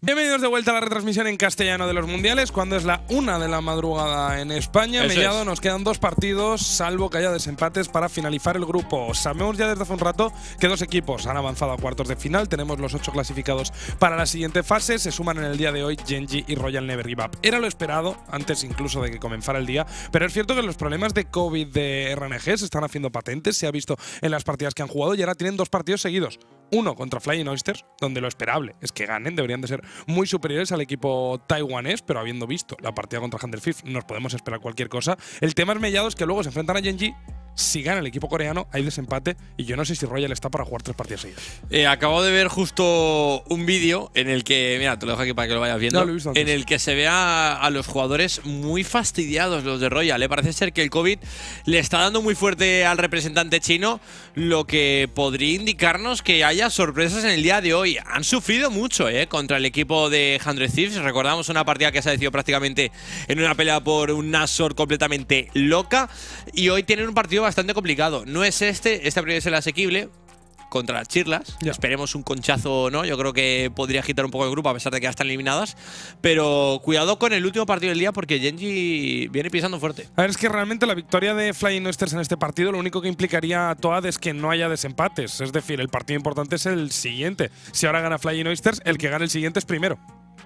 Bienvenidos de vuelta a la retransmisión en castellano de los mundiales, cuando es la 1 de la madrugada en España. Mellado, nos quedan 2 partidos, salvo que haya desempates para finalizar el grupo. Sabemos ya desde hace un rato que 2 equipos han avanzado a cuartos de final. Tenemos los 8 clasificados para la siguiente fase. Se suman en el día de hoy Gen.G y Royal Never Give Up. Era lo esperado, antes incluso de que comenzara el día, pero es cierto que los problemas de COVID de RNG se están haciendo patentes. Se ha visto en las partidas que han jugado y ahora tienen 2 partidos seguidos. Uno contra Flying Oysters, donde lo esperable es que ganen, deberían de ser muy superiores al equipo taiwanés, pero habiendo visto la partida contra Hunter Fifth, nos podemos esperar cualquier cosa. El tema es Mellados, que luego se enfrentan a Gen.G. Si gana el equipo coreano, hay desempate y yo no sé si Royal está para jugar 3 partidas seguidas. Acabo de ver justo un vídeo en el que, mira, te lo dejo aquí para que lo vayas viendo, No, lo he visto antes. en el que se ve a los jugadores muy fastidiados, los de Royal. Parece ser que el COVID le está dando muy fuerte al representante chino, lo que podría indicarnos que haya sorpresas en el día de hoy. Han sufrido mucho contra el equipo de 100 Thieves. Recordamos una partida que se ha decidido prácticamente en una pelea por un Nashor completamente loca, y hoy tienen un partido bastante complicado. No es este podría ser el asequible contra las Chirlas. Esperemos un conchazo, ¿no? Yo creo que podría agitar un poco el grupo a pesar de que ya están eliminadas. Pero cuidado con el último partido del día porque Gen.G viene pisando fuerte. A ver, es que realmente la victoria de Flying Oysters en este partido lo único que implicaría a Toad es que no haya desempates. Es decir, el partido importante es el siguiente. Si ahora gana Flying Oysters, el que gane el siguiente es primero.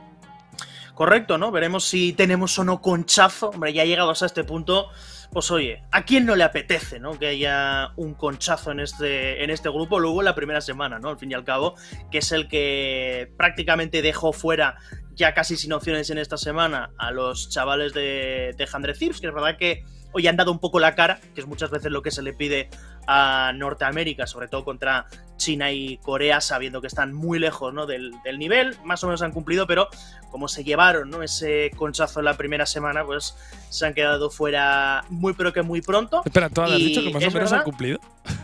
Correcto, ¿no? Veremos si tenemos o no conchazo. Hombre, ya llegados a este punto, pues oye, ¿a quién no le apetece, ¿no? Que haya un conchazo en este grupo luego en la primera semana, ¿no? Al fin y al cabo, que es el que prácticamente dejó fuera ya casi sin opciones en esta semana a los chavales de 100 Thieves, que es verdad que hoy han dado un poco la cara, que es muchas veces lo que se le pide a Norteamérica, sobre todo contra China y Corea, sabiendo que están muy lejos, ¿no? del nivel. Más o menos han cumplido, pero como se llevaron, ¿no? ese conchazo en la primera semana, pues se han quedado fuera muy pero que muy pronto. Espera, ¿tú has dicho que más o menos han cumplido?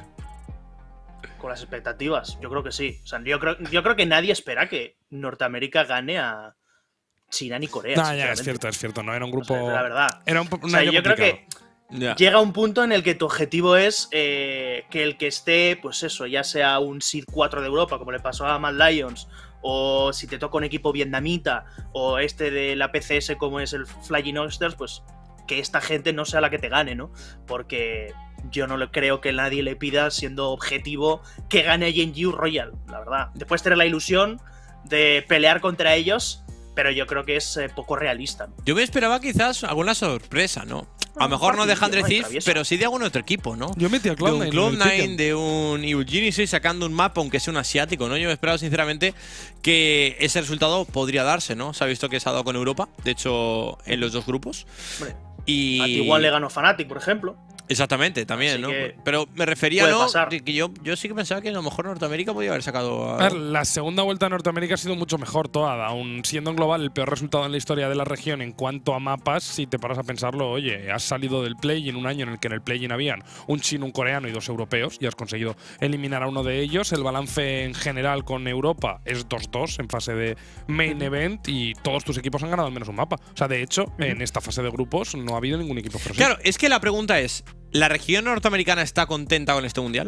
Con las expectativas, yo creo que sí. O sea, yo creo que nadie espera que Norteamérica gane a China ni Corea. No, ya, es cierto. No era un grupo. O sea, la verdad. Era un O sea, año yo creo que llega un punto en el que tu objetivo es que el que esté, pues eso, ya sea un Seed 4 de Europa, como le pasó a Mad Lions, o si te toca un equipo vietnamita, o este de la PCS como es el Flying Oysters, pues que esta gente no sea la que te gane, ¿no? Porque yo no creo que nadie le pida, siendo objetivo, que gane Gen.G Royal, la verdad. Después tener la ilusión de pelear contra ellos, pero yo creo que es poco realista, ¿no? Yo me esperaba quizás alguna sorpresa, ¿no? A lo mejor no de 100 Thieves, pero sí de algún otro equipo, ¿no? Yo metí a Cloud9. De un Cloud9, de un Evil Genius sacando un mapa, aunque sea un asiático, ¿no? Yo me esperaba sinceramente que ese resultado podría darse, ¿no? Se ha visto que se ha dado con Europa, de hecho, en los 2 grupos. Hombre, y a ti igual le ganó Fnatic, por ejemplo. Exactamente, también, Así ¿no? que Pero me refería, ¿no? pasar. Que yo sí que pensaba que a lo mejor Norteamérica podía haber sacado A ver, la segunda vuelta a Norteamérica ha sido mucho mejor toda, aun siendo en global el peor resultado en la historia de la región en cuanto a mapas. Si te paras a pensarlo, oye, has salido del play en un año en el que en el play-in habían un chino, un coreano y 2 europeos y has conseguido eliminar a uno de ellos. El balance en general con Europa es 2-2 en fase de main event y todos tus equipos han ganado al menos un mapa. O sea, de hecho, en esta fase de grupos no ha habido ningún equipo frosty. Claro, es que la pregunta es, ¿la región norteamericana está contenta con este mundial?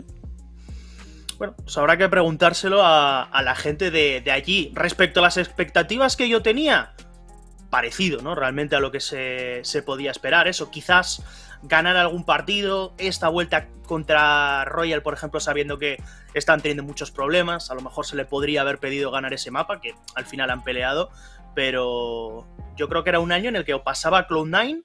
Bueno, pues habrá que preguntárselo a la gente de allí. Respecto a las expectativas que yo tenía, parecido, ¿no? Realmente a lo que se podía esperar. Eso, quizás ganar algún partido. Esta vuelta contra Royal, por ejemplo, sabiendo que están teniendo muchos problemas. A lo mejor se le podría haber pedido ganar ese mapa, que al final han peleado. Pero yo creo que era un año en el que o pasaba Cloud9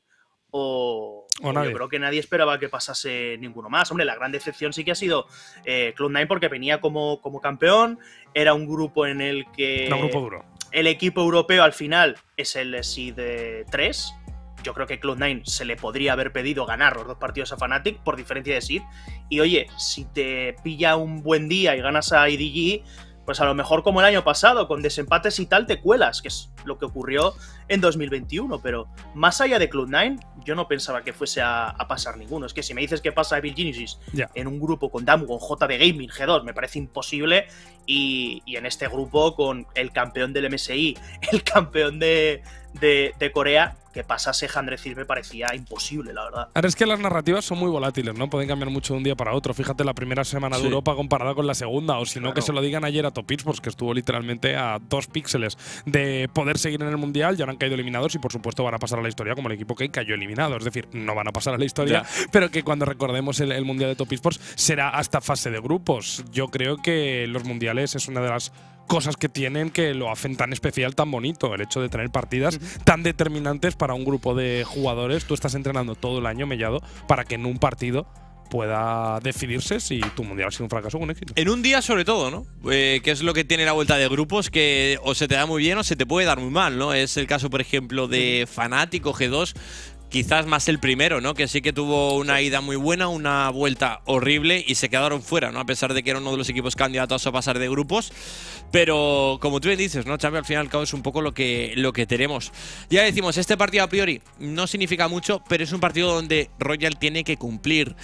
o nadie. Yo creo que nadie esperaba que pasase ninguno más. Hombre, la gran decepción sí que ha sido Cloud9 porque venía como campeón. Era un grupo en el que Un grupo duro. el equipo europeo al final es el Seed 3. Yo creo que Cloud9 se le podría haber pedido ganar los 2 partidos a Fnatic por diferencia de Seed. Y oye, si te pilla un buen día y ganas a IDG, pues a lo mejor como el año pasado, con desempates y tal, te cuelas, que es lo que ocurrió en 2021. Pero más allá de Cloud9, yo no pensaba que fuese a pasar ninguno. Es que si me dices que pasa Evil Genesis en un grupo con Damu, con JB Gaming, G2, me parece imposible. Y en este grupo con el campeón del MSI, el campeón de Corea, que pasase Handrecir me parecía imposible, la verdad. Ahora es que las narrativas son muy volátiles, ¿no? Pueden cambiar mucho de un día para otro. Fíjate la primera semana de Europa comparada con la segunda, o si no, que se lo digan ayer a Top Esports, que estuvo literalmente a 2 píxeles de poder seguir en el Mundial, ya no han caído eliminados y por supuesto van a pasar a la historia como el equipo que cayó eliminado. Es decir, no van a pasar a la historia, pero que cuando recordemos el Mundial de Top Esports será hasta fase de grupos. Yo creo que los mundiales es una de las cosas que tienen que lo hacen tan especial, tan bonito. El hecho de tener partidas tan determinantes para un grupo de jugadores. Tú estás entrenando todo el año, Mellado, para que en un partido pueda decidirse si tu mundial ha sido un fracaso o un éxito. En un día sobre todo, ¿no? Que es lo que tiene la vuelta de grupos, que o se te da muy bien o se te puede dar muy mal, ¿no? Es el caso, por ejemplo, de Fnatic o G2, quizás más el primero, ¿no? Que sí que tuvo una ida muy buena, una vuelta horrible y se quedaron fuera, ¿no? A pesar de que era uno de los equipos candidatos a pasar de grupos. Pero como tú bien dices, ¿no, Xavi? Al fin y al cabo es un poco lo que tenemos. Ya decimos, este partido a priori no significa mucho, pero es un partido donde Royal tiene que cumplir.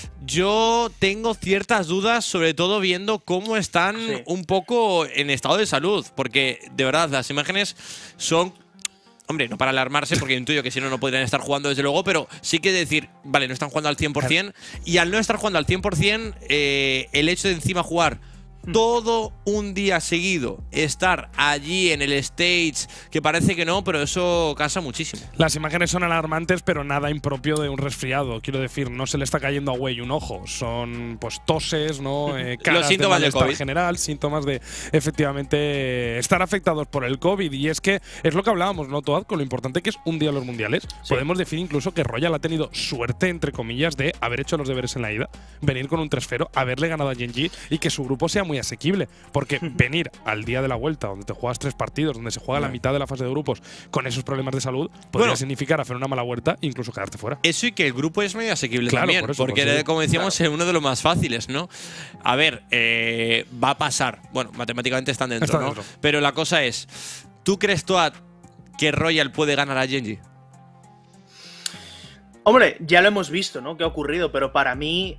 Yo tengo ciertas dudas, sobre todo viendo cómo están un poco en estado de salud, porque de verdad las imágenes son… Hombre, no para alarmarse, porque intuyo que si no, no podrían estar jugando desde luego, pero sí que decir, vale, no están jugando al 100%, y al no estar jugando al 100%, el hecho de encima jugar todo un día seguido, estar allí en el stage, que parece que no, pero eso cansa muchísimo. Las imágenes son alarmantes, pero nada impropio de un resfriado. Quiero decir, no se le está cayendo a Way un ojo. Son pues toses, ¿no? Los síntomas del COVID. General, síntomas de efectivamente estar afectados por el COVID. Y es que es lo que hablábamos, ¿no, Toad? Con lo importante que es un día en los mundiales. Podemos decir incluso que Royal ha tenido suerte, entre comillas, de haber hecho los deberes en la ida, venir con un 3-0, haberle ganado a Gen.G y que su grupo sea muy asequible, porque venir al día de la vuelta, donde te juegas 3 partidos, donde se juega la mitad de la fase de grupos, con esos problemas de salud, podría significar hacer una mala vuelta e incluso quedarte fuera. Eso y que el grupo es medio asequible también, porque como decíamos, es uno de los más fáciles, ¿no? A ver, va a pasar. Bueno, matemáticamente están dentro, ¿no? Pero la cosa es, ¿tú crees, Toad, que Royal puede ganar a Gen.G? Hombre, ya lo hemos visto, ¿no? ¿Qué ha ocurrido? Pero para mí,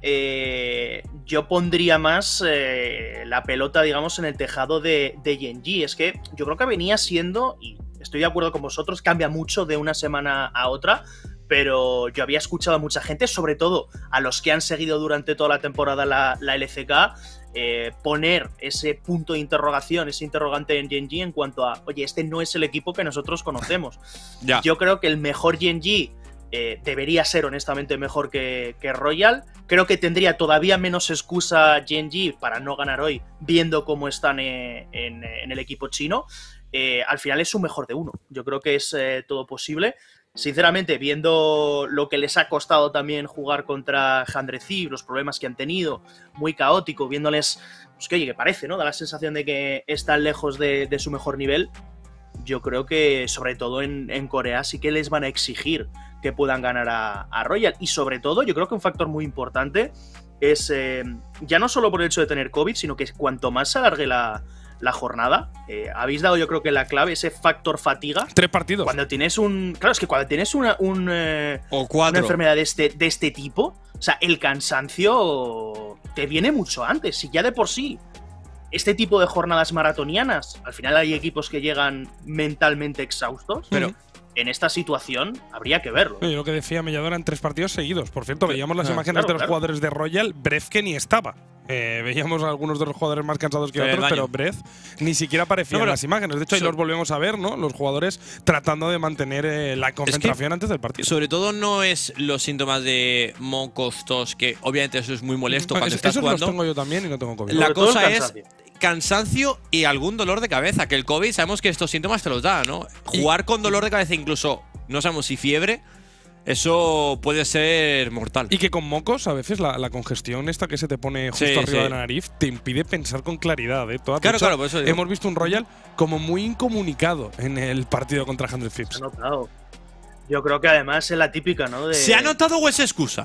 yo pondría más la pelota, digamos, en el tejado de Gen.G. Es que yo creo que venía siendo, y estoy de acuerdo con vosotros, cambia mucho de una semana a otra, pero yo había escuchado a mucha gente, sobre todo a los que han seguido durante toda la temporada la LCK, poner ese punto de interrogación, ese interrogante en Gen.G en cuanto a, oye, este no es el equipo que nosotros conocemos. Yo creo que el mejor Gen.G debería ser honestamente mejor que Royal. Creo que tendría todavía menos excusa Gen.G para no ganar hoy, viendo cómo están en el equipo chino. Al final es un mejor de uno. Yo creo que es todo posible. Sinceramente, viendo lo que les ha costado también jugar contra Handrecir, los problemas que han tenido, muy caótico, viéndoles, pues que oye, que parece, ¿no? Da la sensación de que están lejos de su mejor nivel. Yo creo que, sobre todo en Corea, sí que les van a exigir que puedan ganar a Royal. Y sobre todo, yo creo que un factor muy importante es, ya no solo por el hecho de tener COVID, sino que cuanto más se alargue la jornada, habéis dado yo creo que la clave, ese factor fatiga. 3 partidos. Cuando tienes claro, es que cuando tienes una enfermedad de este tipo, o sea, el cansancio te viene mucho antes. Si ya de por sí este tipo de jornadas maratonianas, al final hay equipos que llegan mentalmente exhaustos, pero en esta situación habría que verlo. Yo lo que decía Mellado eran 3 partidos seguidos. Por cierto, veíamos las imágenes de los jugadores de Royal, Breath que ni estaba. Veíamos a algunos de los jugadores más cansados que otros, pero Breath ni siquiera aparecía en las imágenes. De hecho, ahí los volvemos a ver, ¿no? Los jugadores tratando de mantener la concentración antes del partido. Sobre todo no es los síntomas de mocos, tos, que obviamente eso es muy molesto cuando estás jugando. Eso los tengo yo también y no tengo COVID. La cosa es cansancio y algún dolor de cabeza, que el COVID sabemos que estos síntomas te los da, ¿no? Jugar con dolor de cabeza, incluso no sabemos si fiebre, eso puede ser mortal. Y que con mocos, a veces la congestión esta que se te pone justo arriba de la nariz te impide pensar con claridad. Claro, por eso digo. Hemos visto un Royal como muy incomunicado en el partido contra Handrecir. Se ha notado. Yo creo que además es la típica, ¿no? ¿Se ha notado o es excusa?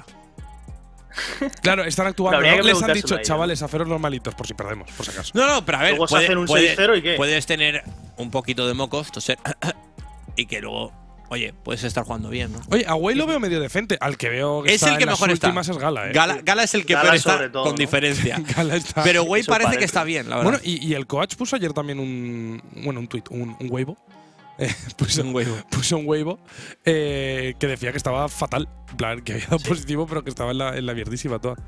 Claro, están actuando. ¿No? Les han dicho, chavales, haceros los malitos por si perdemos, por si acaso. No, pero a ver, luego se hacen un 6-0 y qué. Puedes tener un poquito de mocos, toser, y que luego, oye, puedes estar jugando bien, ¿no? Oye, a Way lo veo medio decente. Al que veo que es está el que en mejor las últimas es Gala, Gala es el que peor está, todo, con diferencia. Gala está. Pero Way parece que está bien, la verdad. Bueno, y el coach puso ayer también un tweet, un Weibo, puso un Weibo. Que decía que estaba fatal. En plan, que había dado positivo, pero que estaba en la mierdísima toda.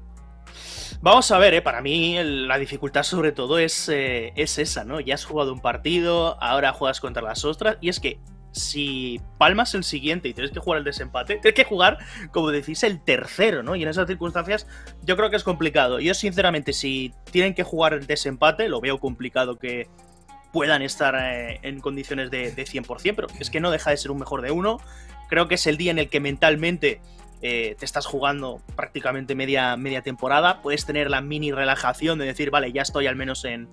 Vamos a ver, para mí la dificultad sobre todo es esa, ¿no? Ya has jugado un partido, ahora juegas contra las ostras, y es que si palmas el siguiente y tienes que jugar el desempate, tienes que jugar, como decís, el tercero, ¿no? Y en esas circunstancias yo creo que es complicado. Yo, sinceramente, si tienen que jugar el desempate, lo veo complicado que puedan estar en condiciones de 100%, pero es que no deja de ser un mejor de uno. Creo que es el día en el que mentalmente te estás jugando prácticamente media temporada. Puedes tener la mini relajación de decir, vale, ya estoy al menos en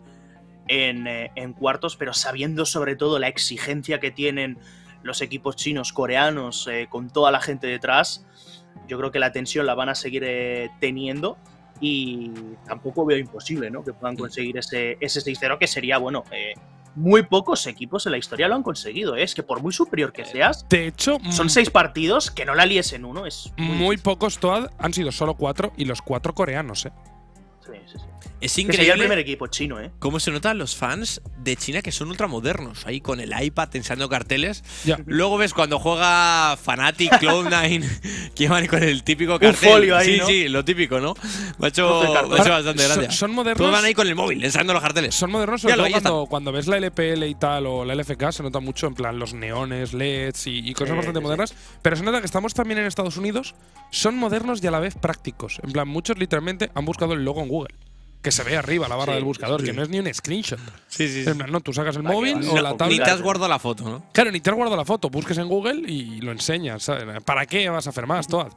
cuartos, pero sabiendo sobre todo la exigencia que tienen los equipos chinos, coreanos, con toda la gente detrás, yo creo que la tensión la van a seguir teniendo, y tampoco veo imposible, ¿no?, que puedan conseguir ese 6-0, que sería, bueno, muy pocos equipos en la historia lo han conseguido. Es que por muy superior que seas, de hecho, son 6 partidos, que no la líes en uno es muy pocos. Toad han sido solo 4, y los 4 coreanos, Sí. Es Que increíble. sería el primer equipo chino, Cómo se notan los fans de China, que son ultramodernos, ahí con el iPad tensando carteles. Ya. Luego ves cuando juega Fnatic, Cloud9, que van con el típico cartel. Un folio ahí, ¿no? Sí, lo típico, ¿no? Me ha hecho bastante gracia. Son modernos. Todos van ahí con el móvil, ensayando los carteles. Son modernos, sobre todo cuando ves la LPL y tal, o la LFK, se nota mucho, en plan, los neones, LEDs y cosas bastante modernas. Pero se nota que estamos también en Estados Unidos, son modernos y a la vez prácticos. En plan, muchos literalmente han buscado el logo en Google, que se ve arriba, la barra del buscador, que no es ni un screenshot. Sí. En plan, no, tú sacas el móvil o la tablet. Ni te has guardado la foto, ¿no? Claro, ni te has guardado la foto. Busques en Google y lo enseñas, ¿sabes? ¿Para qué vas a hacer más, Toad?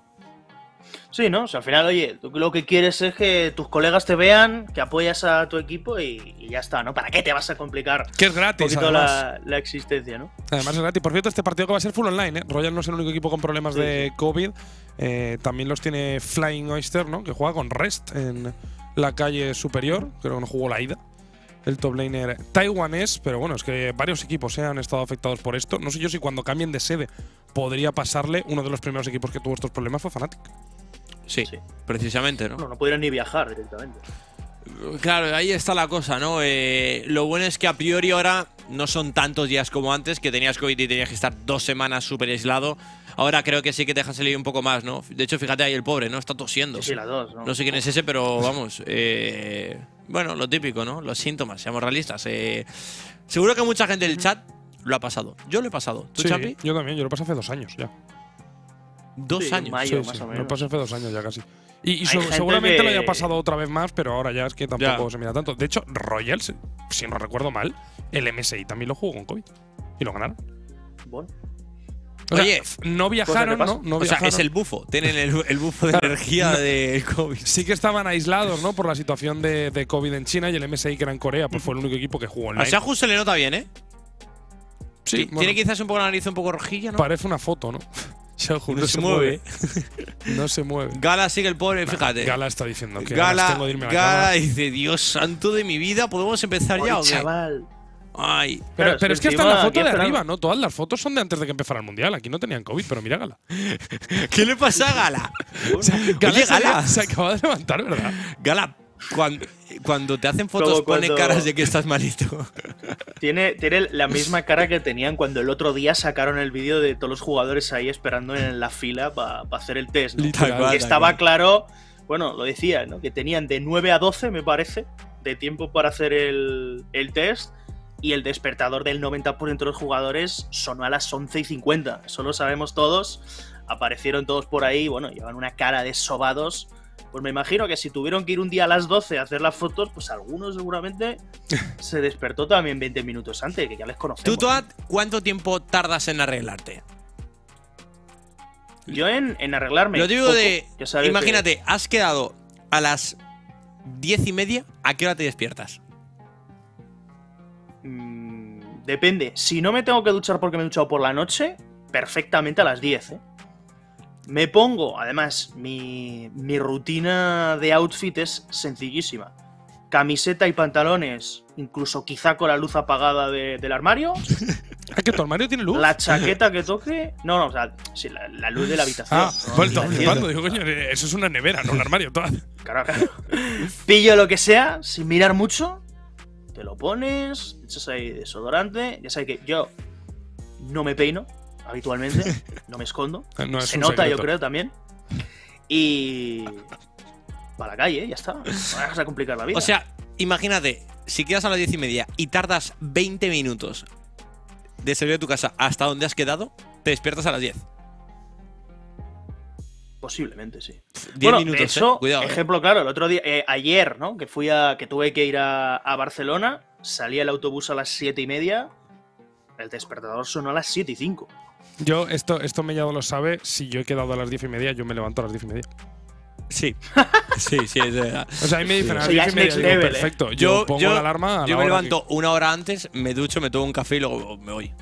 Sí, ¿no? O sea, al final, oye, tú lo que quieres es que tus colegas te vean, que apoyas a tu equipo y ya está, ¿no? ¿Para qué te vas a complicar que es gratis, un poquito la existencia, ¿no? Además es gratis. Por cierto, este partido que va a ser full online, ¿eh? Royal no es el único equipo con problemas de COVID. También los tiene Flying Oyster, ¿no?, que juega con Rest en la calle superior. Creo que no jugó la ida. El top laner taiwanés, pero bueno, es que varios equipos han estado afectados por esto. No sé yo si cuando cambien de sede podría pasarle. Uno de los primeros equipos que tuvo estos problemas fue Fnatic. Sí, precisamente, ¿no? No pudieron ni viajar directamente. Claro, ahí está la cosa, ¿no? Lo bueno es que a priori ahora no son tantos días como antes, que tenías COVID y tenías que estar 2 semanas súper aislado. Ahora creo que sí que te dejan salir un poco más, ¿no? De hecho, fíjate ahí el pobre, ¿no? Está tosiendo. Sí, la 2, ¿no? No sé quién es ese, pero vamos. Bueno, lo típico, ¿no? Los síntomas, seamos realistas. Seguro que mucha gente del chat lo ha pasado. Yo lo he pasado. ¿Tú, Sí, Champi? yo también. Yo lo pasé hace 2 años ya. 2 años. Mayo, Sí, más o lo menos. pasé hace 2 años ya casi. Y gente seguramente que- lo haya pasado otra vez más, pero ahora ya es que tampoco Ya. se mira tanto. De hecho, Royal, si no recuerdo mal, el MSI también lo jugó con COVID. Y lo ganaron. Bueno. O sea, Oye, no viajaron, pasa. ¿no? No O sea, viajaron. es el bufo. Tienen el bufo de energía del COVID. Sí que estaban aislados, ¿no? Por la situación de COVID en China, y el MSI, que era en Corea, pues fue el único equipo que jugó A online. Shahus se le nota bien, ¿eh? Sí, Tiene quizás un poco la nariz un poco rojilla, ¿no? parece una foto, ¿no? Shahus No se mueve. No se mueve. Gala sigue el pobre, fíjate. Gala está diciendo que ganas tengo de irme a la Gala cama. dice, Dios santo de mi vida, ¿podemos empezar ya o Oye, qué? chaval. Ay. Pero Claro, es que hasta en la encima foto aquí de esperamos. arriba, ¿no? Todas las fotos son de antes de que empezara el Mundial. Aquí no tenían COVID, pero mira Gala. ¿Qué le pasa a Gala? Gala, Oye, Gala. se acaba de levantar, ¿verdad? Gala, cuando te hacen fotos Como pone cuando- caras de que estás malito. Tiene la misma cara que tenían cuando el otro día sacaron el vídeo de todos los jugadores ahí esperando en la fila para hacer el test, ¿no? Literal. Tal cual, Y tal estaba cual. claro, bueno, lo decía, ¿no?, que tenían de 9 a 12, me parece, de tiempo para hacer el test, y el despertador del 90% de los jugadores sonó a las 11:50. Eso lo sabemos todos. Aparecieron todos por ahí, bueno, llevan una cara de sobados. Pues me imagino que si tuvieron que ir un día a las 12 a hacer las fotos, pues algunos seguramente se despertó también 20 minutos antes, que ya les conocemos. ¿Tú, Toad, cuánto tiempo tardas en arreglarte? Yo en arreglarme. Lo digo poco, de. ya sabes Imagínate, has quedado a las 10:30, ¿a qué hora te despiertas? depende. Si no me tengo que duchar porque me he duchado por la noche, perfectamente a las 10, ¿eh? Me pongo, además, mi rutina de outfit es sencillísima. Camiseta y pantalones, incluso quizá con la luz apagada del armario. ¿Ah, que tu armario tiene luz? La chaqueta que toque. No, o sea, sí, la luz de la habitación. Ah, ¿no? bueno, estaba La flipando. Digo, coño, eso es una nevera, no un armario. Toda. Claro. Pillo lo que sea, sin mirar mucho, te lo pones, echas ahí desodorante. Ya sabes que yo no me peino habitualmente, no me escondo. No es Se un nota, secreto. yo creo, también. Y… para la calle, ya está. No vas a complicar la vida. O sea, imagínate, si quedas a las 10:30 y tardas 20 minutos de salir de tu casa hasta donde has quedado, te despiertas a las 10. Posiblemente, sí. 10 bueno, minutos, de hecho, cuidado. ejemplo claro, el otro día, ayer, ¿no? Que tuve que ir a Barcelona, salí el autobús a las 7:30, el despertador sonó a las 7:05. Yo, esto Mellado lo sabe, si yo he quedado a las 10:30, yo me levanto a las 10:30. Sí. Sí, es verdad. O sea, a mí me dicen a las Eso ya 10:30, es next digo, level, perfecto. Yo pongo la alarma a la Yo me hora levanto una hora antes, me ducho, me tomo un café y luego me voy.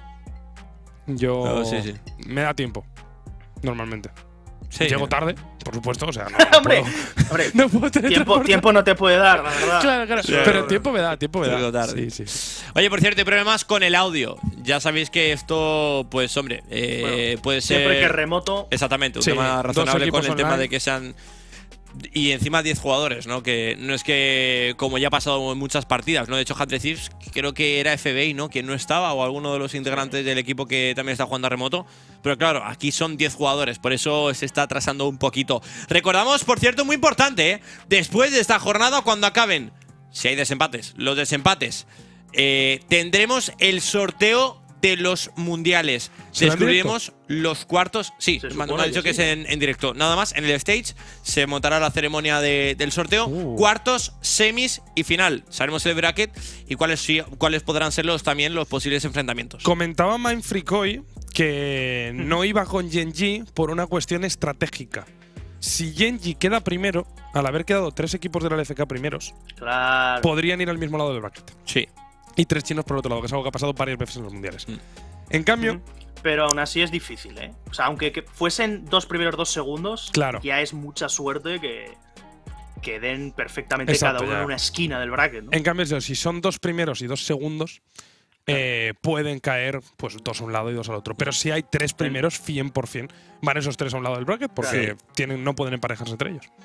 Yo… No, sí. Me da tiempo, normalmente. Sí. Llego tarde, por supuesto, o sea, no Hombre, puedo… hombre, No puedo tiempo no te puede dar, la verdad. Claro. Sí, Pero tiempo me da. Llego tarde. Sí. Oye, por cierto, hay problemas con el audio. Ya sabéis que esto, pues, hombre, Bueno, puede ser… Siempre que es remoto… Exactamente, un Sí, tema dos razonable con equipos el tema online. de que sean… Y encima 10 jugadores, ¿no? Que no es que, como ya ha pasado en muchas partidas, ¿no? De hecho, Hat Thieves creo que era FBI, ¿no? Quien no estaba, o alguno de los integrantes del equipo que también está jugando a remoto. Pero claro, aquí son 10 jugadores, por eso se está atrasando un poquito. Recordamos, por cierto, muy importante, ¿eh? Después de esta jornada, cuando acaben, si hay desempates, los desempates, tendremos el sorteo de los mundiales. ¿Será en Descubriremos los cuartos. Sí, Se me supone ha dicho que que sí. es en directo. Nada más, en el stage se montará la ceremonia del sorteo. Cuartos, semis y final. Sabremos el bracket y cuáles podrán ser también los posibles enfrentamientos. Comentaba Mindfreakoy que no iba con Gen.G por una cuestión estratégica. Si Gen.G queda primero, al haber quedado 3 equipos de la LFK primeros, Claro. podrían ir al mismo lado del bracket. Sí. Y 3 chinos por otro lado, que es algo que ha pasado varias veces en los mundiales. Mm. En cambio, Pero aún así es difícil, ¿eh? O sea, aunque fuesen 2 primeros 2 segundos, Claro. ya es mucha suerte que den perfectamente Exacto, cada uno ya. en una esquina del bracket, ¿no? en cambio, si son 2 primeros y 2 segundos, pueden caer pues 2 a un lado y 2 al otro. Pero si hay 3 primeros, 100% van esos 3 a un lado del bracket porque no pueden emparejarse entre ellos.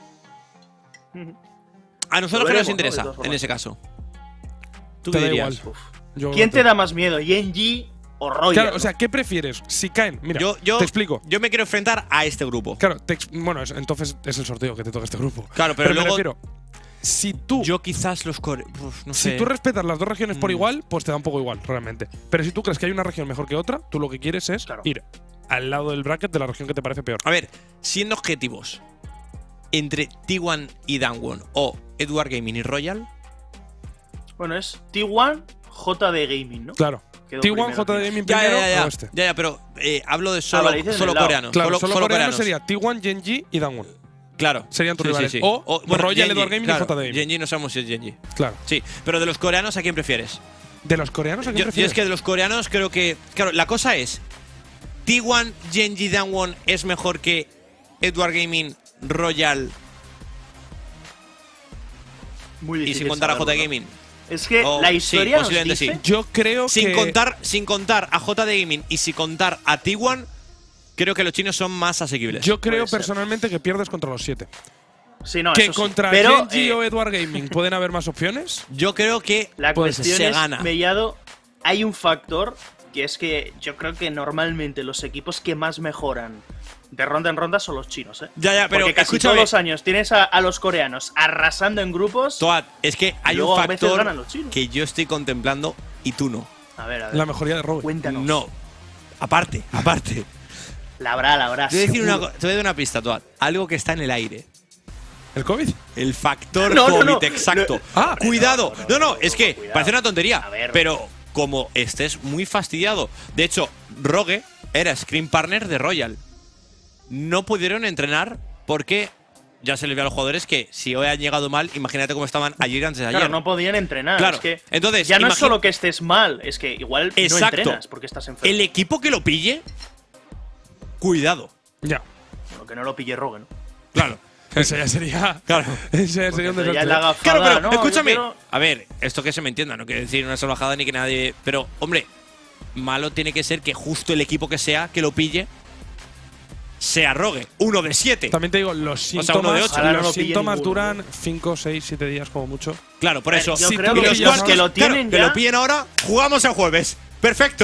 A nosotros Lo que nos veremos, interesa, ¿no? De todas en ese caso. ¿Tú Te qué da dirías? igual. Uf. Yo ¿Quién no te da más miedo, Gen.G o Royal? Claro, o sea, ¿qué prefieres? Si caen, mira, Yo te explico. Yo me quiero enfrentar a este grupo. Claro, bueno, entonces es el sorteo que te toca este grupo. Claro, pero me luego refiero, si tú, yo quizás los no sé. si tú respetas las 2 regiones por igual, pues te da un poco igual, realmente. Pero si tú crees que hay una región mejor que otra, tú lo que quieres es Claro. ir al lado del bracket de la región que te parece peor. A ver, siendo objetivos, entre T1 y Dangwon o Edward Gaming y Royal, Bueno, es T1 JD Gaming, ¿no? Claro. Quedó T1 primero, JD tío. Gaming primero o este. Ya, pero hablo de solo, vale, dices solo del lado. coreanos. Claro, solo coreano coreanos. sería T1, Gen.G y Dangwon. Claro. Serían tus Sí, rivales. sí. O Royal, Gen.G, Edward Gaming claro. y JD Gaming. Gen.G no sabemos si es Gen.G. Claro. Sí, pero de los coreanos, ¿a quién prefieres? ¿De los coreanos a quién Yo prefieres? es que de los coreanos creo que… Claro, la cosa es… T1, Gen.G, Dangwon es mejor que Edward Gaming, Royal Muy y difícil sin contar a saberlo, JD ¿no? Gaming. Es que Oh, la sí, historia nos posiblemente dice… sí. Yo creo Sin que… contar a JD Gaming y sin contar a T1, creo que los chinos son más asequibles. Yo creo Puede ser. personalmente que pierdes contra los 7. Sí, no, Que eso sí. contra Pero Gen.G o Edward Gaming pueden haber más opciones. Yo creo que la puede ser. cuestión se es, gana. Mellado, hay un factor que es que yo creo que normalmente los equipos que más mejoran de ronda en ronda son los chinos, ¿eh? Ya, pero Porque casi escúchame. todos los años tienes a los coreanos arrasando en grupos. Toad, es que hay luego un a veces factor ganan los chinos. que yo estoy contemplando y tú no. A ver, La mejoría de Rogue. cuéntanos. No. Aparte. La habrá. Te voy a decir seguro. te voy a dar una pista, Toad. Algo que está en el aire. ¿El COVID? El factor No, COVID, no. exacto. Ah. Cuidado. No, es que cuidado. parece una tontería. A ver. Pero como estés muy fastidiado. De hecho, Rogue era Screen Partner de Royal. No pudieron entrenar porque ya se les ve a los jugadores que si hoy han llegado mal, imagínate cómo estaban ayer antes de ayer. Claro, no podían entrenar. Claro. Es que Entonces, ya no es imagina- solo que estés mal, es que igual no Exacto. entrenas porque estás enfermo. El equipo que lo pille, cuidado. Ya. Bueno, que no lo pille Rogue, ¿no? Claro. Ese ya sería. Claro. Ese ya sería un Porque ya desastre. la gafada, Claro, pero no, yo escúchame. quiero- A ver, esto que se me entienda, no quiero decir una salvajada ni que nadie. Pero, hombre, malo tiene que ser que justo el equipo que sea que lo pille sea Rogue. 1 de 7. También te digo, los sea, síntomas, uno de ocho. Ojalá no los lo pille síntomas ninguno, duran 5, 6, 7 días como mucho. Claro, por eso. Yo si creo tú que lo los pillas que lo tienen que ya… lo pillen ahora, jugamos el jueves. Perfecto.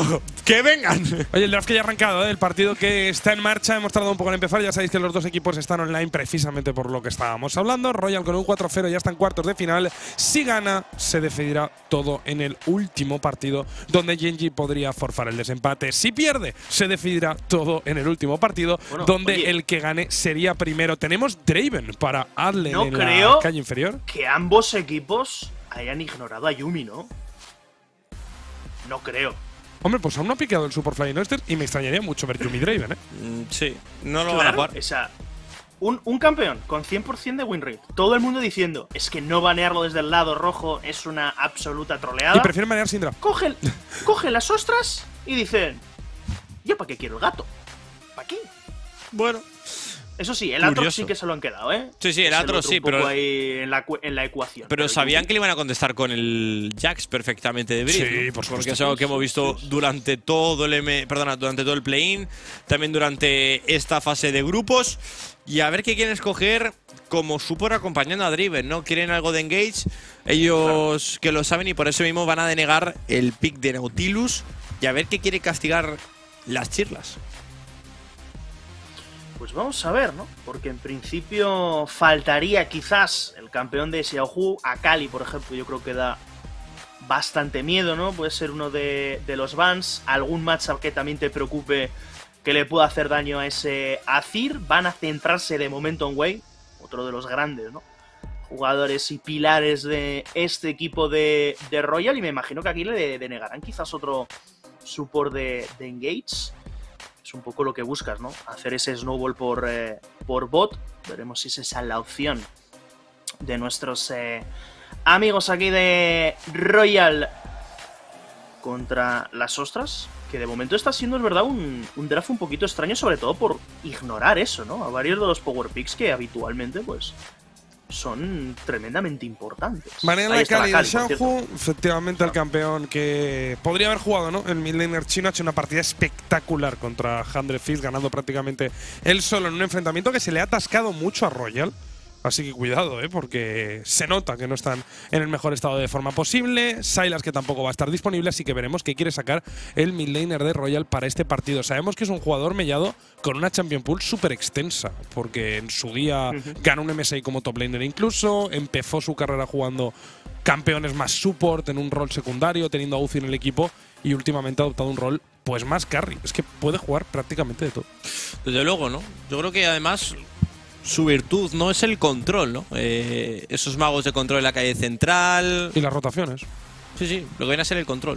¡Que vengan! Oye, el draft que ya ha arrancado, el partido que está en marcha, hemos tardado un poco en empezar. Ya sabéis que los dos equipos están online precisamente por lo que estábamos hablando. Royal con un 4-0 ya está en cuartos de final. Si gana, se decidirá todo en el último partido, donde Gen.G podría forfar el desempate. Si pierde, se decidirá todo en el último partido, donde el que gane sería primero. Tenemos Draven para Adlen en la calle inferior. Que ambos equipos hayan ignorado a Yuumi, ¿no? No creo. Hombre, pues aún no ha picado el Super Flying Oyster y me extrañaría mucho ver Yuumi Draven, ¿eh? Sí, no lo van a jugar. O sea, un campeón con 100% de win rate. Todo el mundo diciendo, es que no banearlo desde el lado rojo es una absoluta troleada. Y prefieren banear sin draft. Cogen las ostras y dicen, ¿yo para qué quiero el gato? ¿Para qué? Bueno. Eso sí, el Atro sí que se lo han quedado, ¿eh? Sí, el Atro sí, pero ahí en la ecuación. Pero sabían que le iban a contestar con el Jax perfectamente de Breeze. Sí, ¿no? por supuesto. Porque es algo que hemos visto durante todo el play-in, también durante esta fase de grupos. Y a ver qué quieren escoger como support acompañando a Draven, ¿no? Quieren algo de engage, ellos que lo saben y por eso mismo van a denegar el pick de Nautilus y a ver qué quiere castigar las chirlas. Pues vamos a ver, ¿no? Porque en principio faltaría quizás el campeón de Xiaohu. A Kali, por ejemplo, yo creo que da bastante miedo, ¿no? Puede ser uno de los bans. Algún matchup que también te preocupe que le pueda hacer daño a ese Azir. Van a centrarse de momento en Wei, otro de los grandes, ¿no? Jugadores y pilares de este equipo de Royal. Y me imagino que aquí le denegarán quizás otro support de Engage. Es un poco lo que buscas, ¿no? Hacer ese snowball por bot. Veremos si es esa la opción de nuestros amigos aquí de Royal contra las ostras. Que de momento está siendo, es verdad, un draft un poquito extraño, sobre todo por ignorar eso, ¿no? A varios de los power picks que habitualmente, pues, son tremendamente importantes. Manera de Kali de Xiaohu, efectivamente el campeón que podría haber jugado, ¿no? El midlaner chino ha hecho una partida espectacular contra 100 Thieves, ganando prácticamente él solo en un enfrentamiento que se le ha atascado mucho a Royal. Así que cuidado, porque se nota que no están en el mejor estado de forma posible. Sylas que tampoco va a estar disponible, así que veremos qué quiere sacar el midlaner de Royal para este partido. Sabemos que es un jugador mellado con una Champion Pool súper extensa, porque en su día ganó un MSI como top laner incluso, empezó su carrera jugando campeones más support en un rol secundario, teniendo a Uzi en el equipo, y últimamente ha adoptado un rol pues más carry. Es que puede jugar prácticamente de todo. Desde luego, ¿no? Yo creo que además su virtud no es el control, ¿no? Esos magos de control en la calle central. Y las rotaciones. Sí, lo que viene a ser el control.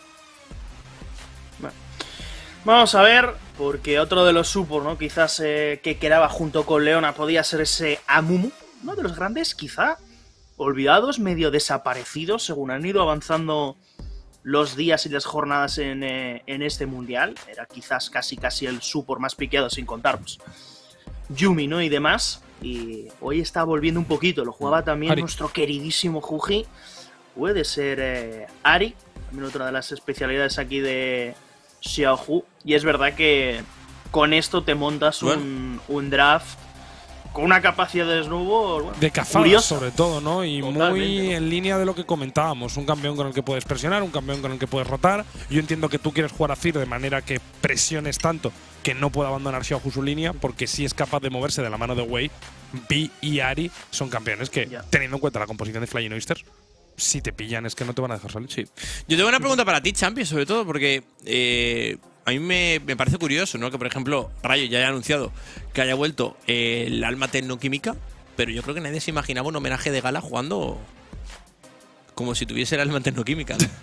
Bueno. Vamos a ver, porque otro de los support, ¿no? Quizás que quedaba junto con Leona podía ser ese Amumu. Uno de los grandes, quizá olvidados, medio desaparecidos, según han ido avanzando los días y las jornadas en este mundial. Era quizás casi el support más piqueado, sin contar, pues, Yuumi, ¿no? Y demás. Y hoy está volviendo un poquito. Lo jugaba también nuestro queridísimo Juji. Puede ser Ari, también otra de las especialidades aquí de Xiaohu. Y es verdad que con esto te montas un draft con una capacidad de snowball, bueno, de cazar, curiosa, sobre todo, ¿no? Y muy en línea de lo que comentábamos. Un campeón con el que puedes presionar, un campeón con el que puedes rotar. Yo entiendo que tú quieres jugar a Azir de manera que presiones tanto que no pueda abandonar Xiaohu su línea, porque si es capaz de moverse de la mano de Wei, Vi y Ari son campeones que, teniendo en cuenta la composición de Flying Oysters, si te pillan es que no te van a dejar salir. Sí. Yo tengo una pregunta para ti, Champion, sobre todo, porque a mí me parece curioso, ¿no? Que, por ejemplo, Rayo ya haya anunciado que haya vuelto el alma tecnoquímica, pero yo creo que nadie se imaginaba un homenaje de gala jugando como si tuviese el alma tecnoquímica, ¿no?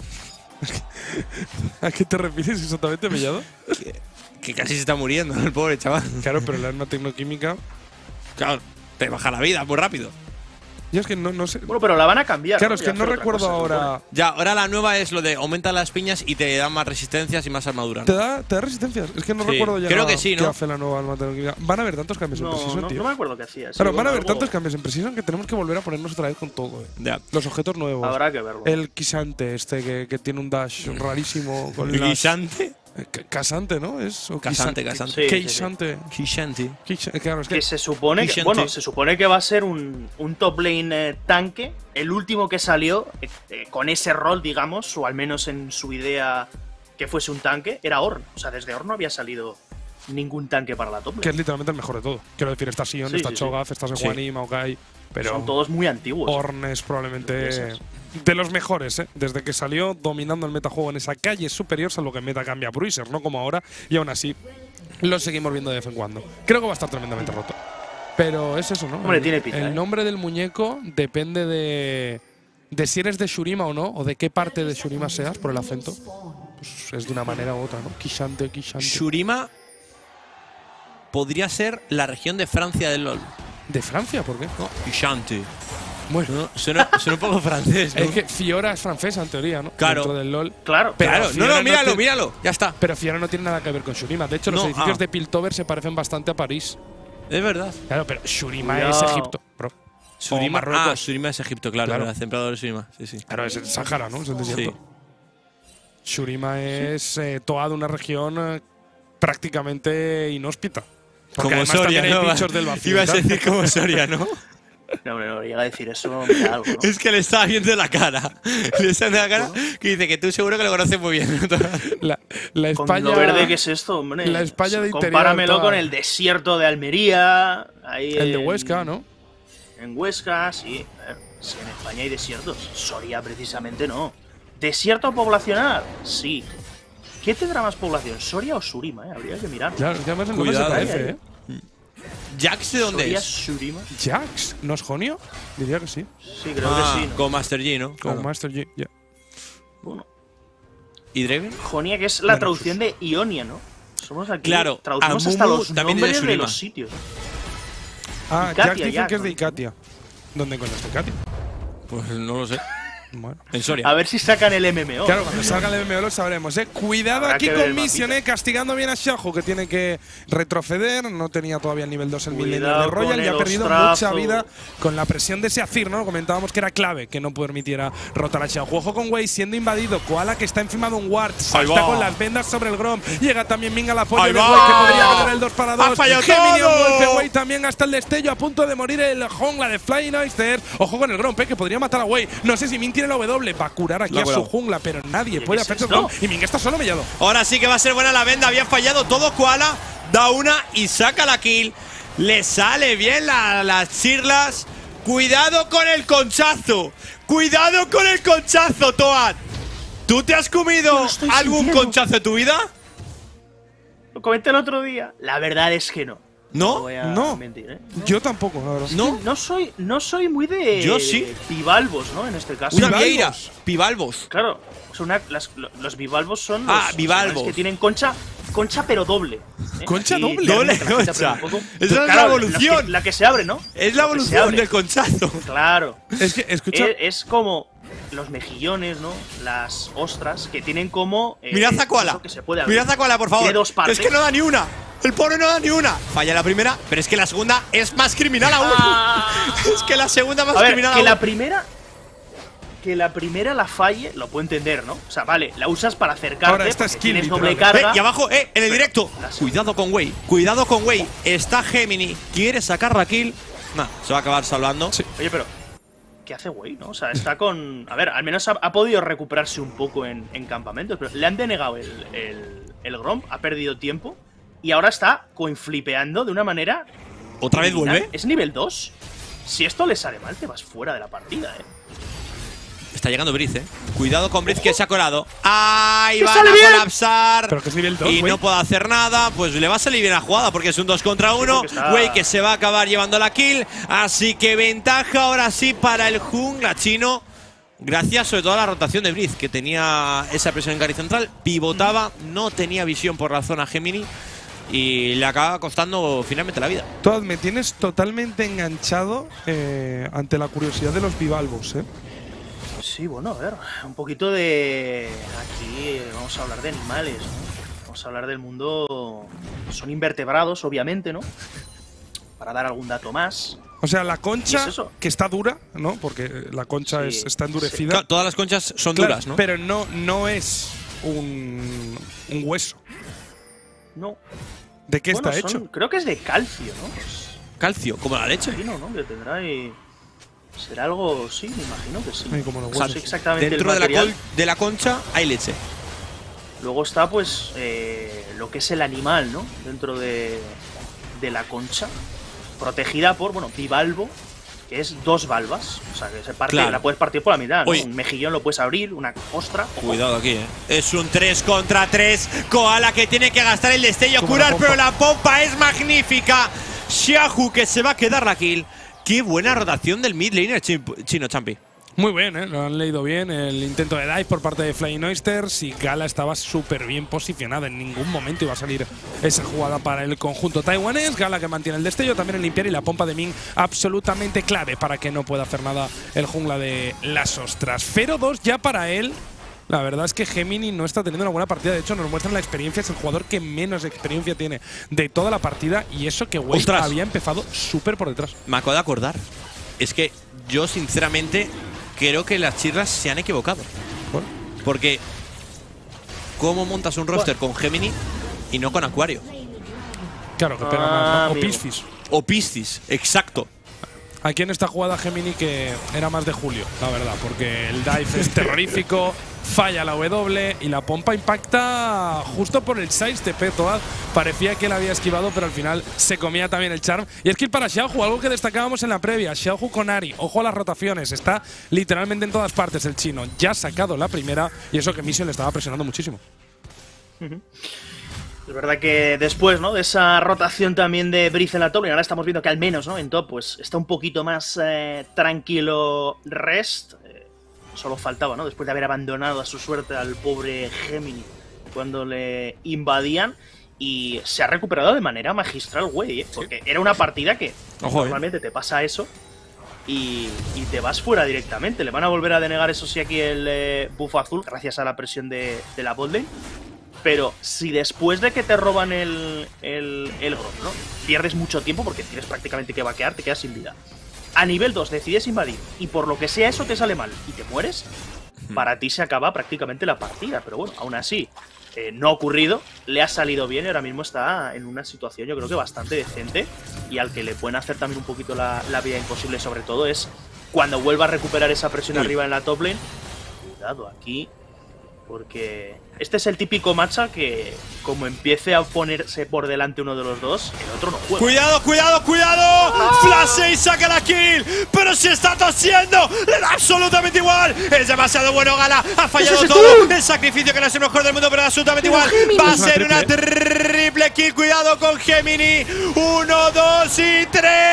¿A qué te refieres exactamente, Mellado? Que casi se está muriendo, ¿no? El pobre chaval. Claro, pero el alma tecnoquímica… Claro, te baja la vida muy rápido. Yo es que no sé. Bueno, pero la van a cambiar. Claro, es que no recuerdo ahora. Ya, ahora la nueva es lo de aumenta las piñas y te dan más resistencias y más armadura, ¿no? ¿Te da resistencias? Es que no recuerdo ya. Creo que sí, ¿no? ¿Qué hace la nueva arma tecnoquímica? Van a haber tantos cambios en Precision, tío. No me acuerdo qué hacía. Claro, van a haber tantos cambios en Precision que tenemos que volver a ponernos otra vez con todo. Ya. Los objetos nuevos. Habrá que verlo. El Kisante que tiene un dash rarísimo. Con ¿El Kisante? Casante, ¿no? Es Casante. Kisante. Claro, es que se supone que, bueno, se supone que va a ser un top lane tanque, el último que salió con ese rol, digamos, o al menos en su idea que fuese un tanque era Ornn. O sea, desde Ornn no había salido ningún tanque para la top lane. Que es literalmente el mejor de todo. Quiero decir, está Sion, está Cho'Gath, está Sejuani, Maokai… Pero son todos muy antiguos. Ornn es probablemente de los mejores, ¿eh? Desde que salió dominando el metajuego en esa calle superior, salvo que en meta cambia a Bruiser, no como ahora, y aún así lo seguimos viendo de vez en cuando. Creo que va a estar tremendamente roto. Pero es eso, ¿no? Hombre, tiene pinta, el nombre del muñeco depende de si eres de Shurima o no, o de qué parte de Shurima seas por el acento. Pues es de una manera u otra, ¿no? Kishante. Shurima podría ser la región de Francia del LoL. ¿De Francia? ¿Por qué? No, Kishante. Bueno, suena un poco francés, ¿no? Es que Fiora es francesa en teoría, ¿no? Claro. Dentro del LoL. Claro. Pero No, míralo. Ya está. Pero Fiora no tiene nada que ver con Shurima. De hecho, los edificios de Piltover se parecen bastante a París. Es verdad. Claro, pero Shurima es Egipto, bro. Shurima es Egipto, claro. El emperador de Shurima. Sí. Claro, es el Sahara, ¿no? Es el desierto. Sí. Shurima es toda una región prácticamente inhóspita. Porque como Soria, también hay bichos del vacío. Ibas a decir como Soria, ¿no? No, llega a decir eso, me da algo, ¿no? Es que le estaba viendo la cara. Le está viendo la cara que dice que tú seguro que lo conoces muy bien. La España… Con lo verde que es esto, hombre. La España de interior… Compáramelo con el desierto de Almería. Ahí el de Huesca, ¿no? En Huesca, sí. Si en España hay desiertos. Soria, precisamente, no. ¿Desierto poblacional? Sí. ¿Qué tendrá más población? ¿Soria o Shurima? Habría que mirar. Claro, que además el nombre se parece, ¿eh? ¿Jax de dónde Soria, es? Shurima. ¿Jax? ¿No es Jonio? Diría que sí. Sí, creo que sí, ¿no? Con Master G, ¿no? Con Master G, ya. Bueno. ¿Y Draven? Jonia, que es la traducción de Ionia, ¿no? Somos aquí. Claro, traducimos Amumu hasta los también nombres es de de Shurima. los sitios. Ah, Icatia, Jax dicen ya, que es de ¿no? Icatia. ¿Dónde coño está Icatia? Pues no lo sé. Bueno. En Soria. A ver si sacan el MMO. Claro, cuando salga el MMO lo sabremos, ¿eh? Cuidado Habrá aquí que ver con el Mission, mapita. castigando bien a Xiaohu, que tiene que retroceder. No tenía todavía el nivel 2 el Cuidado Millennial de Royal con y ha el perdido ostrazo. mucha vida con la presión de ese Azir, ¿no? Comentábamos que era clave que no permitiera rotar a Xiaohu. Ojo con Wei siendo invadido. Koala que está encima de un ward. Salta con las vendas sobre el Grom. Llega también Ming al apoyo Ahí de va. Wei, que podría ganar el 2 para 2. ¡Ha fallado Gemini todo! un golpe. Wei también hasta el destello. A punto de morir el jungla de Flying Oyster. Ojo con el Grom, que podría matar a Wei. No sé si Ming tiene la W. Va a curar aquí a su jungla, pero nadie puede hacerse el Grom. Y Ming está solo mellado. Ahora sí que va a ser buena la venda. Había fallado todo Koala. Da una y saca la kill. Le sale bien las chirlas. Cuidado con el conchazo. Cuidado con el conchazo, Toad. ¿Tú te has comido algún sintiendo. conchazo de tu vida? Lo comenté el otro día. La verdad es que no. ¿No? Voy a No. mentir, ¿eh? Yo tampoco, la verdad. ¿No? No soy muy de. Yo sí. Bivalvos, ¿no? En este caso. Una Bivalvos. vieira. Pivalvos. Claro. Los bivalvos son los, los bivalvos. animales que tienen concha pero doble. ¿eh? ¿Concha Aquí doble? le Doble hacen que la gente concha. aprenda un poco. Esa es la Claro, evolución. La que se abre, ¿no? Es la Lo que se evolución abre. del conchazo. Claro. Es que, escucha… Es como los mejillones, ¿no? Las ostras que tienen como. Mirad a Koala. eso que se puede abrir. Mirad a Koala, por favor. Tiene dos partes. Es que no da ni una. El pobre no da ni una. Falla la primera, pero es que la segunda es más criminal aún. Es que la segunda más A ver, criminal que aún. la primera la falle, lo puedo entender, ¿no? O sea, vale, la usas para acercarte. Ahora esta porque skill, tienes doble literalmente. carga. Y abajo, en el directo. la- Cuidado con Wei. Cuidado con Wei. Está Gemini. Quiere sacar la kill. Nah, se va a acabar salvando. Sí. Oye, pero. ¿Qué hace Wei, no? O sea, está con. A ver, al menos ha podido recuperarse un poco en campamentos, pero le han denegado el Grom, ha perdido tiempo y ahora está coinflipeando de una manera. ¿Otra vez criminal. vuelve? Es nivel 2. Si esto le sale mal, te vas fuera de la partida, Está llegando Briz, Cuidado con Briz que se ha colado. ¡Ay! ¡Que Van sale a bien! colapsar. Pero que es nivel 2, Y güey. no puede hacer nada. Pues le va a salir bien la jugada porque es un 2 contra 1. porque está- Wei que se va a acabar llevando la kill. Así que ventaja ahora sí para el jungla chino. Gracias sobre todo a la rotación de Briz, que tenía esa presión en carry central. Pivotaba, no tenía visión por la zona Gemini. Y le acaba costando finalmente la vida. Todd, me tienes totalmente enganchado ante la curiosidad de los bivalvos, ¿eh? Sí, bueno, a ver, un poquito de. Aquí vamos a hablar de animales, ¿no? Vamos a hablar del mundo. Son invertebrados, obviamente, ¿no? Para dar algún dato más. O sea, la ¿Y concha, es eso? que está dura, ¿no? Porque la concha Sí, está endurecida. Claro, todas las conchas son Claro, duras, ¿no? Pero no es un hueso. No. ¿De qué Bueno, está son- hecho? creo que es de calcio, ¿no? Pues, Calcio, como la leche. imagino, ¿no? Que tendrá ahí. Será algo. Sí, me imagino que sí. Ay, como los No huesos. sé exactamente Dentro el de material. de la concha hay leche. Luego está, pues, lo que es el animal, ¿no? Dentro de la concha. Protegida por, bueno, bivalvo, que es 2 valvas. O sea, que se parte, la puedes partir por la mitad, ¿no? Un mejillón lo puedes abrir, una ostra. Cuidado aquí, Es un 3 contra 3. Koala que tiene que gastar el destello, curar, pero la pompa es magnífica. Xiaohu que se va a quedar la kill. Qué buena rotación del mid laner chino, Champi. Muy bien, lo han leído bien. El intento de dive por parte de Flying Oysters y Gala estaba súper bien posicionada. En ningún momento iba a salir esa jugada para el conjunto taiwanés. Gala que mantiene el destello, también el limpiar y la pompa de Ming absolutamente clave para que no pueda hacer nada el jungla de las ostras. 0-2 ya para él. La verdad es que Gemini no está teniendo una buena partida. De hecho, nos muestran la experiencia. Es el jugador que menos experiencia tiene de toda la partida. Y eso que Wei había empezado súper por detrás. Me acabo de acordar. Es que yo, sinceramente, creo que las chirras se han equivocado. ¿Por? Porque ¿cómo montas un roster con Gemini y no con Acuario? Claro, que pega más, ¿no? O Piscis. O Piscis, exacto. Aquí en esta jugada Gemini que era más de Julio, la verdad, porque el dive es terrorífico, falla la W y la pompa impacta justo por el sidestep. Toad parecía que la había esquivado, pero al final se comía también el charm. Y es que para Xiaohu, algo que destacábamos en la previa, Xiaohu con Ahri, ojo a las rotaciones, está literalmente en todas partes el chino. Ya ha sacado la primera y eso que Mission le estaba presionando muchísimo. Es verdad que después, ¿no?, de esa rotación también de Breeze en la top, y ahora estamos viendo que al menos, ¿no?, en top pues está un poquito más tranquilo Rest. Solo faltaba, ¿no?, después de haber abandonado a su suerte al pobre Gemini cuando le invadían. Y se ha recuperado de manera magistral, güey, porque era una partida que normalmente te pasa eso y te vas fuera directamente. Le van a volver a denegar, eso sí, aquí el buff azul gracias a la presión de la botlane. Pero si después de que te roban el Gromp, ¿no?, pierdes mucho tiempo porque tienes prácticamente que vaquear, te quedas sin vida. A nivel 2 decides invadir y por lo que sea eso te sale mal y te mueres, para ti se acaba prácticamente la partida. Pero bueno, aún así, no ha ocurrido, le ha salido bien y ahora mismo está en una situación yo creo que bastante decente. Y al que le pueden hacer también un poquito la vida imposible sobre todo es cuando vuelva a recuperar esa presión arriba en la top lane. Cuidado aquí, porque este es el típico matcha que, como empiece a ponerse por delante uno de los dos, el otro no juega. ¡Cuidado, cuidado, cuidado! ¡Flash y saca la kill! ¡Pero se está tosiendo! ¡Le da absolutamente igual! ¡Es demasiado bueno, Gala! ¡Ha fallado todo! El sacrificio que no es el mejor del mundo, pero absolutamente igual. ¡Va a ser una triple kill! ¡Cuidado con Gemini! 1, 2 y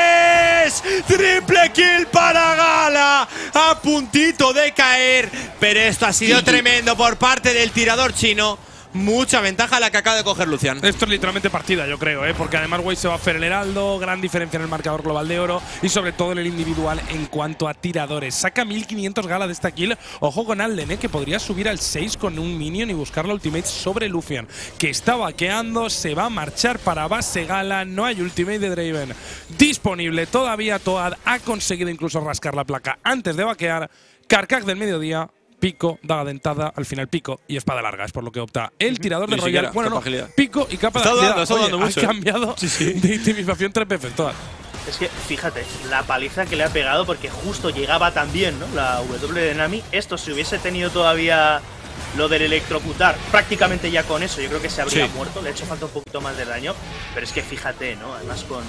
3. ¡Triple kill para Gala! A puntito de caer. Pero esto ha sido tremendo por parte del tirador chino. Mucha ventaja la que acaba de coger Lucian. Esto es literalmente partida, yo creo, porque además Wei se va a hacer el heraldo, gran diferencia en el marcador global de oro y sobre todo en el individual en cuanto a tiradores. Saca 1500 Gala de esta kill. Ojo con Alden, que podría subir al 6 con un minion y buscar la ultimate sobre Lucian, que está vaqueando, se va a marchar para base Gala. No hay ultimate de Draven disponible todavía. Toad ha conseguido incluso rascar la placa antes de vaquear. Carcac del mediodía. Pico, daga dentada, al final pico y espada larga. Es por lo que opta el tirador de Royal. Bueno, no, pico y capa de agilidad. Ha cambiado de intimidación 3 veces. Todas. Es que, fíjate, la paliza que le ha pegado, porque justo llegaba también, ¿no?, la W de Nami. Esto, si hubiese tenido todavía lo del electrocutar, prácticamente ya con eso, yo creo que se habría muerto. Le ha hecho falta un poquito más de daño. Pero es que fíjate, ¿no?, además con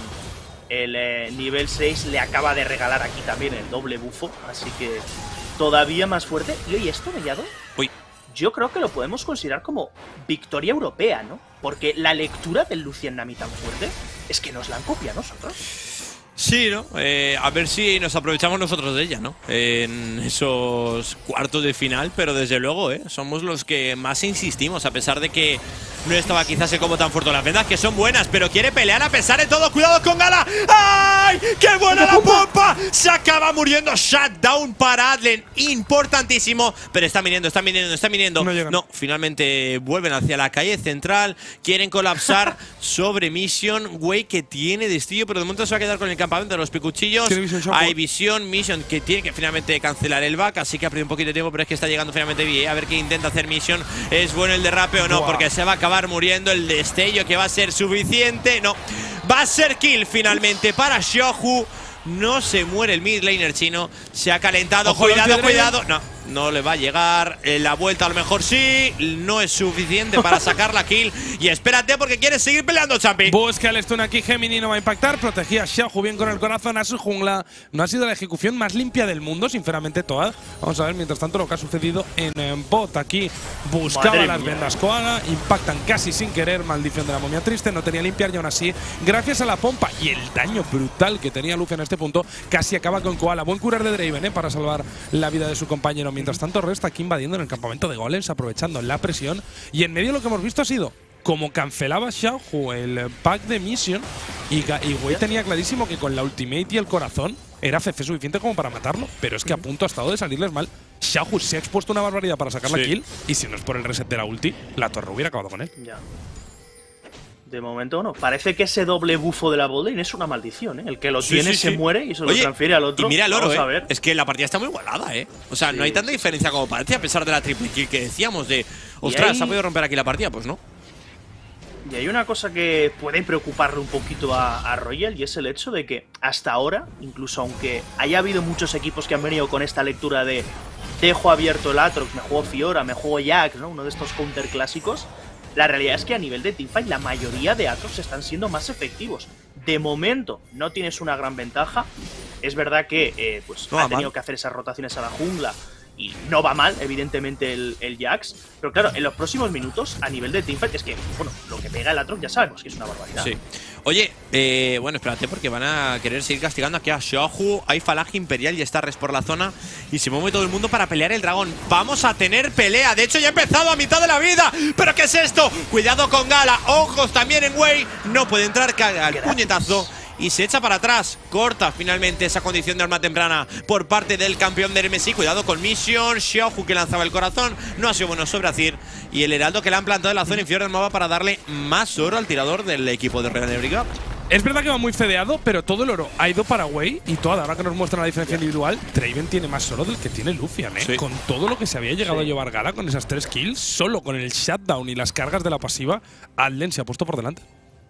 el nivel 6 le acaba de regalar aquí también el doble bufo. Así que todavía más fuerte. Y oye, esto, Mellado, yo creo que lo podemos considerar como victoria europea, ¿no? Porque la lectura del Lucian Nami tan fuerte es que nos la han copiado nosotros. Sí, ¿no? A ver si nos aprovechamos nosotros de ella, ¿no? En esos cuartos de final, pero desde luego, somos los que más insistimos, a pesar de que no estaba quizás el combo tan fuerte. Las vendas que son buenas, pero quiere pelear a pesar de todo. ¡Cuidado con Gala! ¡Ay! ¡Qué buena la pompa! Se acaba muriendo. Shutdown para Adlen. Importantísimo. Pero están viniendo, están viniendo, están viniendo. No, finalmente vuelven hacia la calle central. Quieren colapsar sobre Mission. Wei que tiene destello, pero de momento se va a quedar con el campamento de los picuchillos. Hay visión. Mission que tiene que finalmente cancelar el back. Así que ha perdido un poquito de tiempo, pero es que está llegando finalmente bien. A ver qué intenta hacer Mission. ¿Es bueno el derrape o no? Porque se va a acabar muriendo. El destello que va a ser suficiente. No, va a ser kill finalmente para Xiaohu. No se muere el mid laner chino. Se ha calentado. Ojo, cuidado, cuidado. No. No le va a llegar. La vuelta a lo mejor sí. No es suficiente para sacar la kill. Y espérate porque quieres seguir peleando, Champi. Busca el stun aquí. Gemini no va a impactar. Protegía a Xiaohu bien con el corazón a su jungla. No ha sido la ejecución más limpia del mundo, sinceramente, Toad. Vamos a ver, mientras tanto, lo que ha sucedido en bot. Aquí buscaba las vendas Koala. Impactan casi sin querer. Maldición de la momia triste. No tenía limpiar y aún así, gracias a la pompa y el daño brutal que tenía Lucio en este punto, casi acaba con Koala. Buen curar de Draven para salvar la vida de su compañero. Mientras tanto, Resta aquí invadiendo en el campamento de golems, aprovechando la presión. Y en medio lo que hemos visto ha sido como cancelaba Xiaohu el pack de Mission. Y Wei tenía clarísimo que con la ultimate y el corazón era CC suficiente como para matarlo. Pero es que a punto ha estado de salirles mal. Xiaohu se ha expuesto una barbaridad para sacar la kill. Y si no es por el reset de la ulti, la torre hubiera acabado con él. Ya. De momento no. Parece que ese doble bufo de la botlane es una maldición, ¿eh? El que lo tiene se muere y se lo transfiere al otro. Y mira el oro, Es que la partida está muy igualada, O sea, no hay tanta diferencia como parece, a pesar de la triple kill que decíamos de… Ostras, ¿se ha podido romper aquí la partida? Pues no. Y hay una cosa que puede preocuparle un poquito a Royal, y es el hecho de que hasta ahora, incluso aunque haya habido muchos equipos que han venido con esta lectura de dejo abierto el Aatrox, me juego Fiora, me juego Jax, ¿no? Uno de estos counter clásicos. La realidad es que a nivel de teamfight la mayoría de Aatrox están siendo más efectivos. De momento no tienes una gran ventaja. Es verdad que ha tenido que hacer esas rotaciones a la jungla y no va mal, evidentemente, el Jax. Pero claro, en los próximos minutos, a nivel de teamfight, es que, bueno, lo que pega el Aatrox ya sabemos que es una barbaridad. Sí. Oye, bueno, espérate, porque van a querer seguir castigando aquí a Xiaohu. Hay falange imperial y está Res por la zona. Y se mueve todo el mundo para pelear el dragón. Vamos a tener pelea. De hecho, ya ha empezado a mitad de la vida. ¿Pero qué es esto? Cuidado con Gala. Ojos también en Wei. No puede entrar, caga al puñetazo. Y se echa para atrás. Corta finalmente esa condición de arma temprana por parte del campeón del MSI. Cuidado con Mission. Xiaohu que lanzaba el corazón. No ha sido bueno sobre Azir. Y el heraldo que le han plantado en la zona inferior del mapa para darle más oro al tirador del equipo de Royal Brigade. Es verdad que va muy fedeado, pero todo el oro ha ido para Wei. Y toda, ahora que nos muestra la diferencia individual, Draven tiene más oro del que tiene Lucian, Sí. Con todo lo que se había llegado a llevar Gala con esas 3 kills, solo con el shutdown y las cargas de la pasiva, Adlen se ha puesto por delante.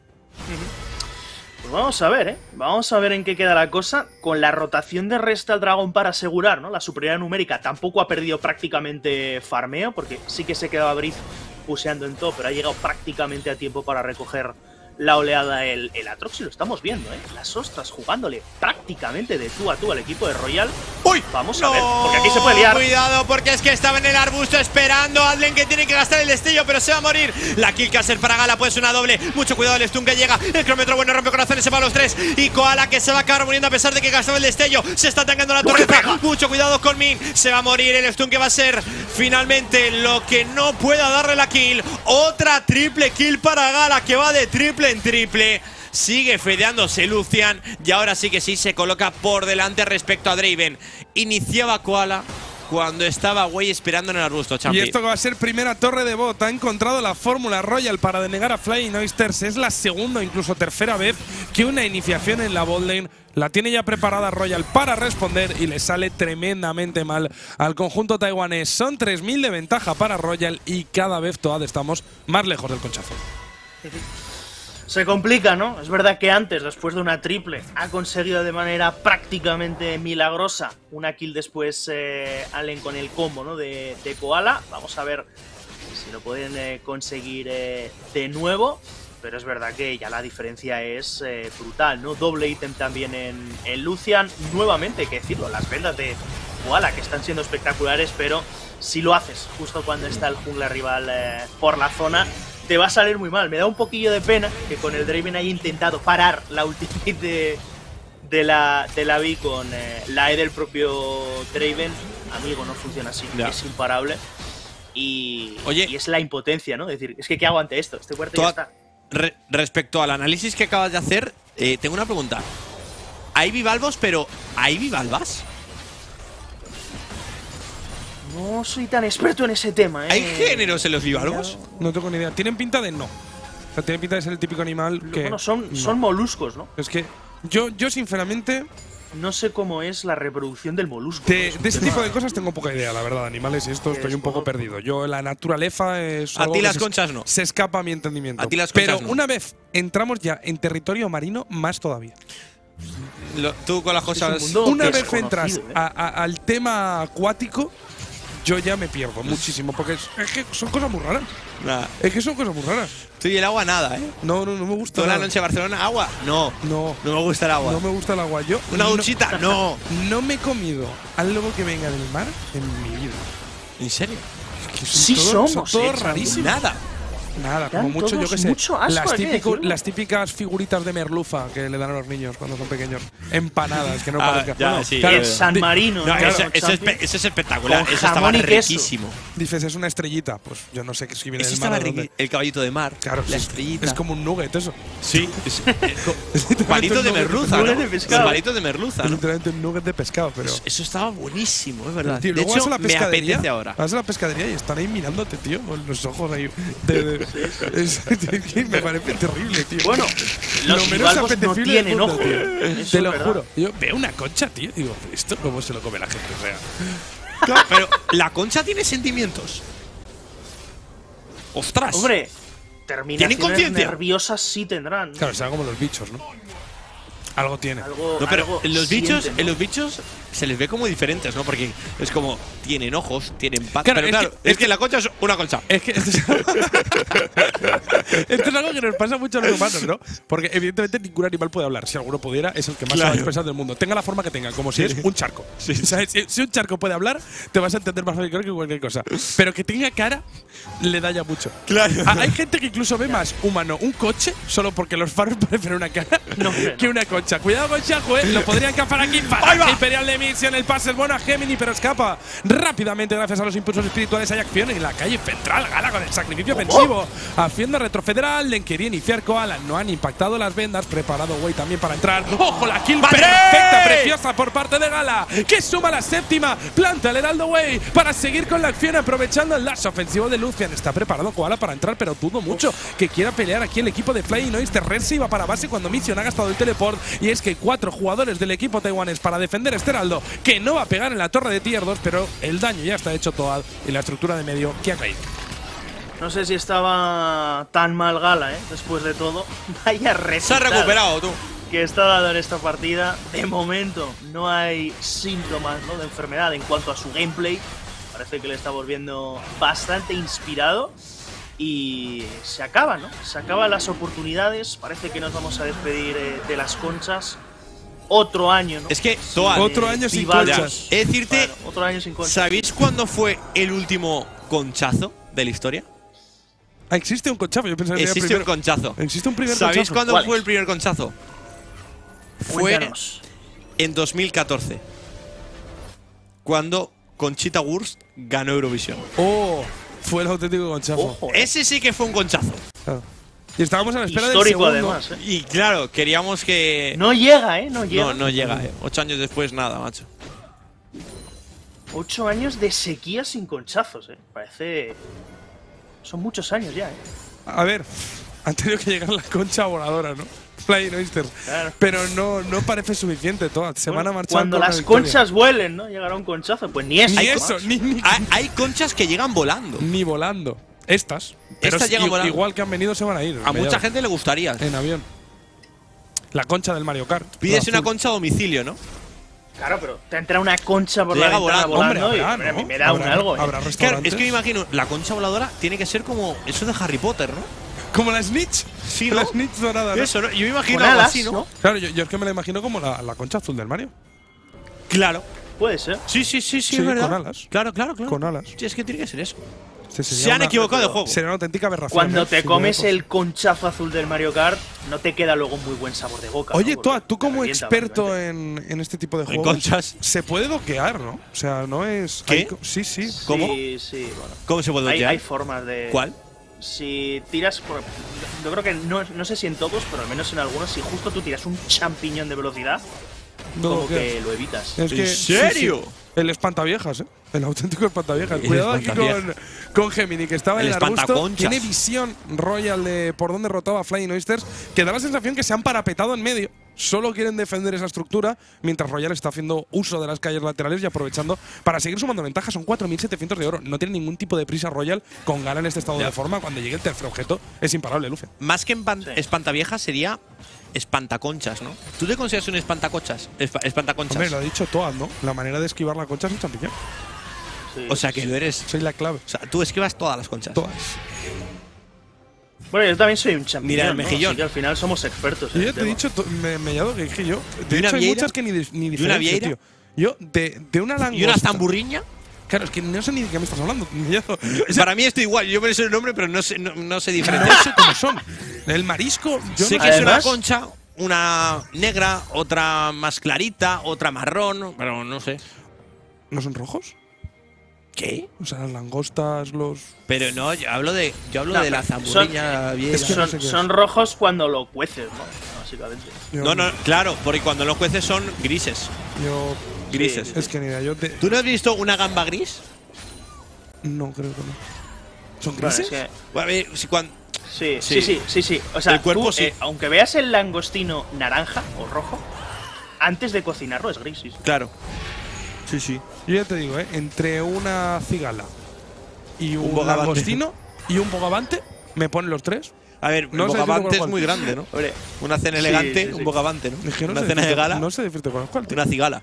Pues vamos a ver, Vamos a ver en qué queda la cosa. Con la rotación de Resta al dragón para asegurar, ¿no?, la superioridad numérica, tampoco ha perdido prácticamente farmeo, porque sí que se quedaba Breeze puseando en top, pero ha llegado prácticamente a tiempo para recoger la oleada el Aatrox, y lo estamos viendo, Las ostras jugándole prácticamente de tú a tú al equipo de Royal. ¡Uy! Vamos a ver, porque aquí se puede liar. Cuidado, porque es que estaba en el arbusto esperando Adlen, que tiene que gastar el destello, pero se va a morir. La kill que hacer para Gala puede ser una doble. Mucho cuidado el stun que llega. El cronómetro bueno, rompe corazones, se va a los 3. Y Koala que se va a acabar muriendo a pesar de que gastaba el destello. Se está atacando la torreta. Mucho cuidado con Min. Se va a morir el stun que va a ser finalmente lo que no pueda darle la kill. Otra triple kill para Gala, que va de triple en triple. Sigue fedeándose Lucian y ahora sí que sí se coloca por delante respecto a Draven. Iniciaba Koala cuando estaba Wei esperando en el arbusto, Champi. Y esto que va a ser primera torre de bot. Ha encontrado la fórmula Royal para denegar a Flying Oysters. Es la segunda o incluso tercera vez que una iniciación en la botlane la tiene ya preparada Royal para responder y le sale tremendamente mal al conjunto taiwanés. Son 3000 de ventaja para Royal y cada vez todavía estamos más lejos del conchazo. Se complica, ¿no? Es verdad que antes, después de una triple, ha conseguido de manera prácticamente milagrosa una kill después Allen con el combo, ¿no?, de Koala. Vamos a ver si lo pueden conseguir de nuevo. Pero es verdad que ya la diferencia es brutal, ¿no? Doble ítem también en Lucian. Nuevamente, hay que decirlo, las vendas de Koala que están siendo espectaculares, pero si lo haces justo cuando está el jungla rival por la zona, te va a salir muy mal. Me da un poquillo de pena que con el Draven haya intentado parar la ultimate de la Vi con la E del propio Draven. Amigo, no funciona así, es imparable. Y es la impotencia, ¿no? Es decir, es que ¿qué hago ante esto? Este fuerte ya está. Respecto al análisis que acabas de hacer, tengo una pregunta. Hay bivalvos, pero ¿hay bivalvas? No soy tan experto en ese tema, ¿Hay géneros en los bivalvos? No tengo ni idea. Tienen pinta de no. O sea, tienen pinta de ser el típico animal que… Bueno, son moluscos, ¿no? Es que yo sinceramente… No sé cómo es la reproducción del molusco. De ese tipo de cosas tengo poca idea, la verdad. Animales y esto estoy un poco perdido. Yo, la naturaleza es algo a ti las que conchas no. Se escapa a mi entendimiento. A ti las conchas Pero una vez entramos ya en territorio marino, más todavía. Tú con las cosas… Una vez entras al tema acuático, yo ya me pierdo muchísimo. Porque es que son cosas muy raras. Nada. Es que son cosas muy raras. Tú y el agua nada, ¿eh? No me gusta Toda la nada. noche en Barcelona, agua. No me gusta el agua. No me gusta el agua. Yo Una duchita, no. No me he comido algo que venga del mar en mi vida. ¿En serio? Es que Sí son somos, todos rarísimos. Nada. Nada, Dan como mucho, yo todos qué sé. mucho asco, hay que decirlo. Las típicas figuritas de merluza que le dan a los niños cuando son pequeños. Empanadas, que no Ah, parezca. ya, Bueno, sí. claro, El San Marino, No, ¿no? eso Champi. es espectacular. Con Eso estaba jamón y queso. riquísimo. dices, es una estrellita. Pues yo no sé qué si viene Eso del mar. estaba o dónde. riquísimo. El caballito de mar. Claro, la sí, estrellita. es como un nugget eso. Sí. Literalmente Palitos de un nugget merluza, nugget ¿no? de pescado. Los palitos de merluza, Es ¿no? literalmente un nugget de pescado, pero. Eso estaba buenísimo, es verdad. Tío, De luego vas hecho, a la me pescadería. apetece ahora. Vas a la pescadería y están ahí mirándote, tío, con los ojos ahí. Me parece terrible, tío. Bueno, Lo los menos bivalvos no apetecible del tienen mundo, ojo. tío. Eso Te es lo verdad. juro. Yo veo una concha, tío, y digo, ¿esto cómo se lo come la gente? O sea, Claro, pero la concha tiene sentimientos. ¡Ostras! Hombre, terminaciones conciencia? nerviosas sí tendrán. claro, será como los bichos, ¿no? Algo tiene. Algo, No, pero algo en los sienten, ¿no? bichos se les ve como diferentes, ¿no? Porque es como tienen ojos, tienen patas. Claro, Pero es claro, que- es que la concha es una concha. Es que esto es algo que nos pasa mucho a los humanos, ¿no? Porque evidentemente ningún animal puede hablar. Si alguno pudiera, es el que más Claro. sabe expresar del mundo. Tenga la forma que tenga, como si es un charco. ¿Sabes? Si un charco puede hablar, te vas a entender más fácil que cualquier cosa. Pero que tenga cara, le da ya mucho. Claro. Hay gente que incluso ve más humano un coche, solo porque los faros parecen una cara, No, hombre, que una concha. Cuidado con Shahu, lo podrían cazar aquí. ¡Ahí va! Imperial de Mission, el pase es bueno a Gemini, pero escapa rápidamente gracias a los impulsos espirituales. Hay acción en la calle central. Gala con el sacrificio ofensivo. Haciendo retrofederal, Len quería iniciar Koala. No han impactado las vendas. Preparado Wei también para entrar. ¡Ojo! La kill ¡Vale! perfecta, preciosa por parte de Gala. Que suma la séptima. Planta el Heraldo Wei para seguir con la acción, aprovechando el dash ofensivo de Lucian. Está preparado Koala para entrar, pero dudo mucho que quiera pelear aquí el equipo de Flying Oyster. Red se iba para base cuando Mission ha gastado el teleport. Y es que 4 jugadores del equipo taiwanés para defender este Heraldo, que no va a pegar en la torre de Tier 2, pero el daño ya está hecho Toad y la estructura de medio que ha caído. No sé si estaba tan mal Gala, después de todo. Vaya Se ha resultado recuperado, tú. que está dado en esta partida. De momento no hay síntomas, ¿no?, de enfermedad en cuanto a su gameplay. Parece que le está volviendo bastante inspirado. Y se acaba, ¿no? Se acaban las oportunidades. Parece que nos vamos a despedir de las conchas. Otro año, ¿no? Es que, Toad, Otro año sin bivalvos. conchas. he de decirte, Bueno, otro año sin conchas. ¿sabéis cuándo fue el último conchazo de la historia? Ah, existe un conchazo. Yo pensaba que era el Existe un primero. conchazo. Existe un primer ¿Sabéis conchazo. cuándo ¿Cuál fue es? el primer conchazo? Fue Cuéntanos. en 2014, cuando Conchita Wurst ganó Eurovisión. Oh, fue el auténtico conchazo. Ojo, Ese sí que fue un conchazo. Claro. Y estábamos a la espera histórico del segundo. además, Y claro, queríamos que… No llega, no llega. No llega. 8 años después, nada, macho. 8 años de sequía sin conchazos, Parece… Son muchos años ya, A ver, han tenido que llegar la concha voladora, ¿no? Flying Oyster. Claro. Pero no parece suficiente, Toad. Se van a marchar Cuando con una las victoria. conchas vuelen, ¿no? Llegará un conchazo. Pues ni eso. Ni macho. eso, ni Hay conchas que llegan volando. ni volando. Estas. Pero Estas llegan volando. igual que han venido se van a ir. A mucha gente le gustaría. En avión. La concha del Mario Kart. Pides la una azul. concha a domicilio, ¿no? Claro, pero te entra una concha por Llega la ventana volando. volando, Hombre, y habrá, hombre, a ¿no? mí me da un Habrá- algo, habrá Claro, restaurantes. es que me imagino, la concha voladora tiene que ser como eso de Harry Potter, ¿no? Como la Snitch. Sí, La ¿no? Snitch dorada, ¿no? Eso, ¿no? Yo me imagino Con algo alas, así, ¿no? ¿no? Claro, yo es que me la imagino como la concha azul del Mario. Claro. Puede ser. Sí, Sí, es verdad. con alas. Claro. Con alas. Sí, es que tiene que ser eso. Se han equivocado de juego. Sería una auténtica aberración. Cuando ¿eh? te Si comes fuera el conchazo azul del Mario Kart, no te queda luego muy buen sabor de boca. Oye, ¿no? Toad, tú Porque como te revienta, experto básicamente. en este tipo de En juegos, conchas. se puede doquear, ¿no? O sea, no es… ¿Qué? Sí. ¿Cómo? Sí, bueno. ¿Cómo se puede Hay dotear? formas de… ¿Cuál? Si tiras… yo creo que no sé si en todos, pero al menos en algunos, si justo tú tiras un champiñón de velocidad, No como doquear. que lo evitas. Es ¿En que, serio? El espantaviejas, ¿eh? El auténtico espantaviejas. El Cuidado aquí espantaviejas. con Gemini, que estaba El en el arbusto. espantaconchas. Tiene visión royal de por dónde rotaba Flying Oysters, que da la sensación que se han parapetado en medio. Solo quieren defender esa estructura, mientras Royal está haciendo uso de las calles laterales y aprovechando para seguir sumando ventaja. Son 4.700 de oro. No tiene ningún tipo de prisa Royal con Gala en este estado Ya. de forma. Cuando llegue el tercer objeto, es imparable, Luce. Más que Sí. espantaviejas sería espantaconchas, ¿no? ¿Tú te consideras un espantaconchas? Espantaconchas. Hombre, lo ha dicho Toad, ¿no? La manera de esquivar la concha es un champiñón. Sí, O sea que lo eres. Soy la clave. O sea, tú esquivas todas las conchas. Todas. Bueno, yo también soy un champiñón. Mira el mejillón. ¿no? Así que al final somos expertos. Yo en ya el te he tema. dicho, Mellado, que dije yo. ¿De De una hecho, hay vieira? muchas que ni una diferencio, vieira? tío. Yo, de una langosta. ¿Y una zamburriña? Claro, es que no sé ni de qué me estás hablando, Mellado. O sea, Para mí esto igual. Yo me sé el nombre, pero no sé no diferenciar. sé cómo son. El marisco, yo Sé no que es una Además- concha, una negra, otra más clarita, otra marrón, pero no sé. ¿No son rojos? ¿Qué? O sea, las langostas, los. Pero no, yo hablo de No, la pero zamburriña vieja. es que no sé qué Son es. rojos cuando lo cueces, ¿no? Básicamente. Yo, No, claro, porque cuando los jueces son grises. Yo. Grises. Sí. Es que ni idea, yo. ¿Tú no has visto una gamba gris? No, creo que no. ¿Son Bueno, grises? es que- A ver, si cuando. Sí, Sí. sí. O sea, El cuerpo tú, sí. Aunque veas el langostino naranja o rojo, antes de cocinarlo es gris. Sí. Claro. Sí, sí. Yo ya te digo, entre una cigala y un bogavante. langostino y un bogavante, me ponen los tres. A ver, No un sé bogavante decirte es cuál. muy grande, ¿no? Hombre, Una cena Sí, elegante, sí, sí. un bogavante, ¿no? Es que no Una sé cena de decirte- gala, No sé decirte con cuál, tío. una cigala.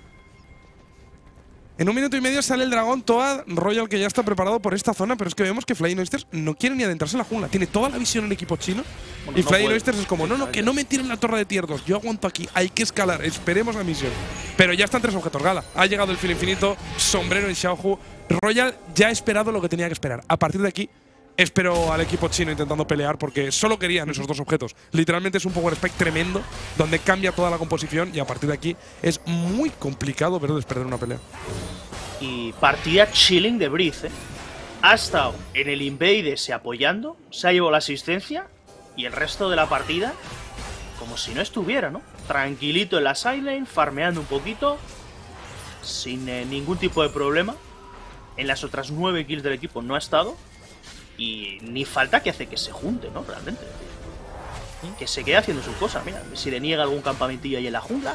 En 1 minuto y medio sale el dragón Toad Royal, que ya está preparado por esta zona, pero es que vemos que Flying Oysters no quiere ni adentrarse en la jungla. Tiene toda la visión el equipo chino. Bueno, Y no Flying puede. Oysters es como, no, que no me tiren la torre de tier 2. Yo aguanto aquí, hay que escalar, esperemos la misión. Pero ya están 3 objetos, Gala. Ha llegado el filo infinito, sombrero y Xiaohu. Royal ya ha esperado lo que tenía que esperar. A partir de aquí, espero al equipo chino intentando pelear porque solo querían esos 2 objetos. Literalmente es un power spec tremendo donde cambia toda la composición y a partir de aquí es muy complicado verles perder una pelea. y partida chilling de Breeze, ¿eh? Ha estado en el Invadese apoyando, se ha llevado la asistencia y el resto de la partida como si no estuviera, ¿no? Tranquilito en la sideline, farmeando un poquito, sin ningún tipo de problema. En las otras 9 kills del equipo no ha estado y ni falta que hace que se junte, ¿no? Realmente. Que se quede haciendo su cosa. Mira, si le niega algún campamentillo ahí en la jungla.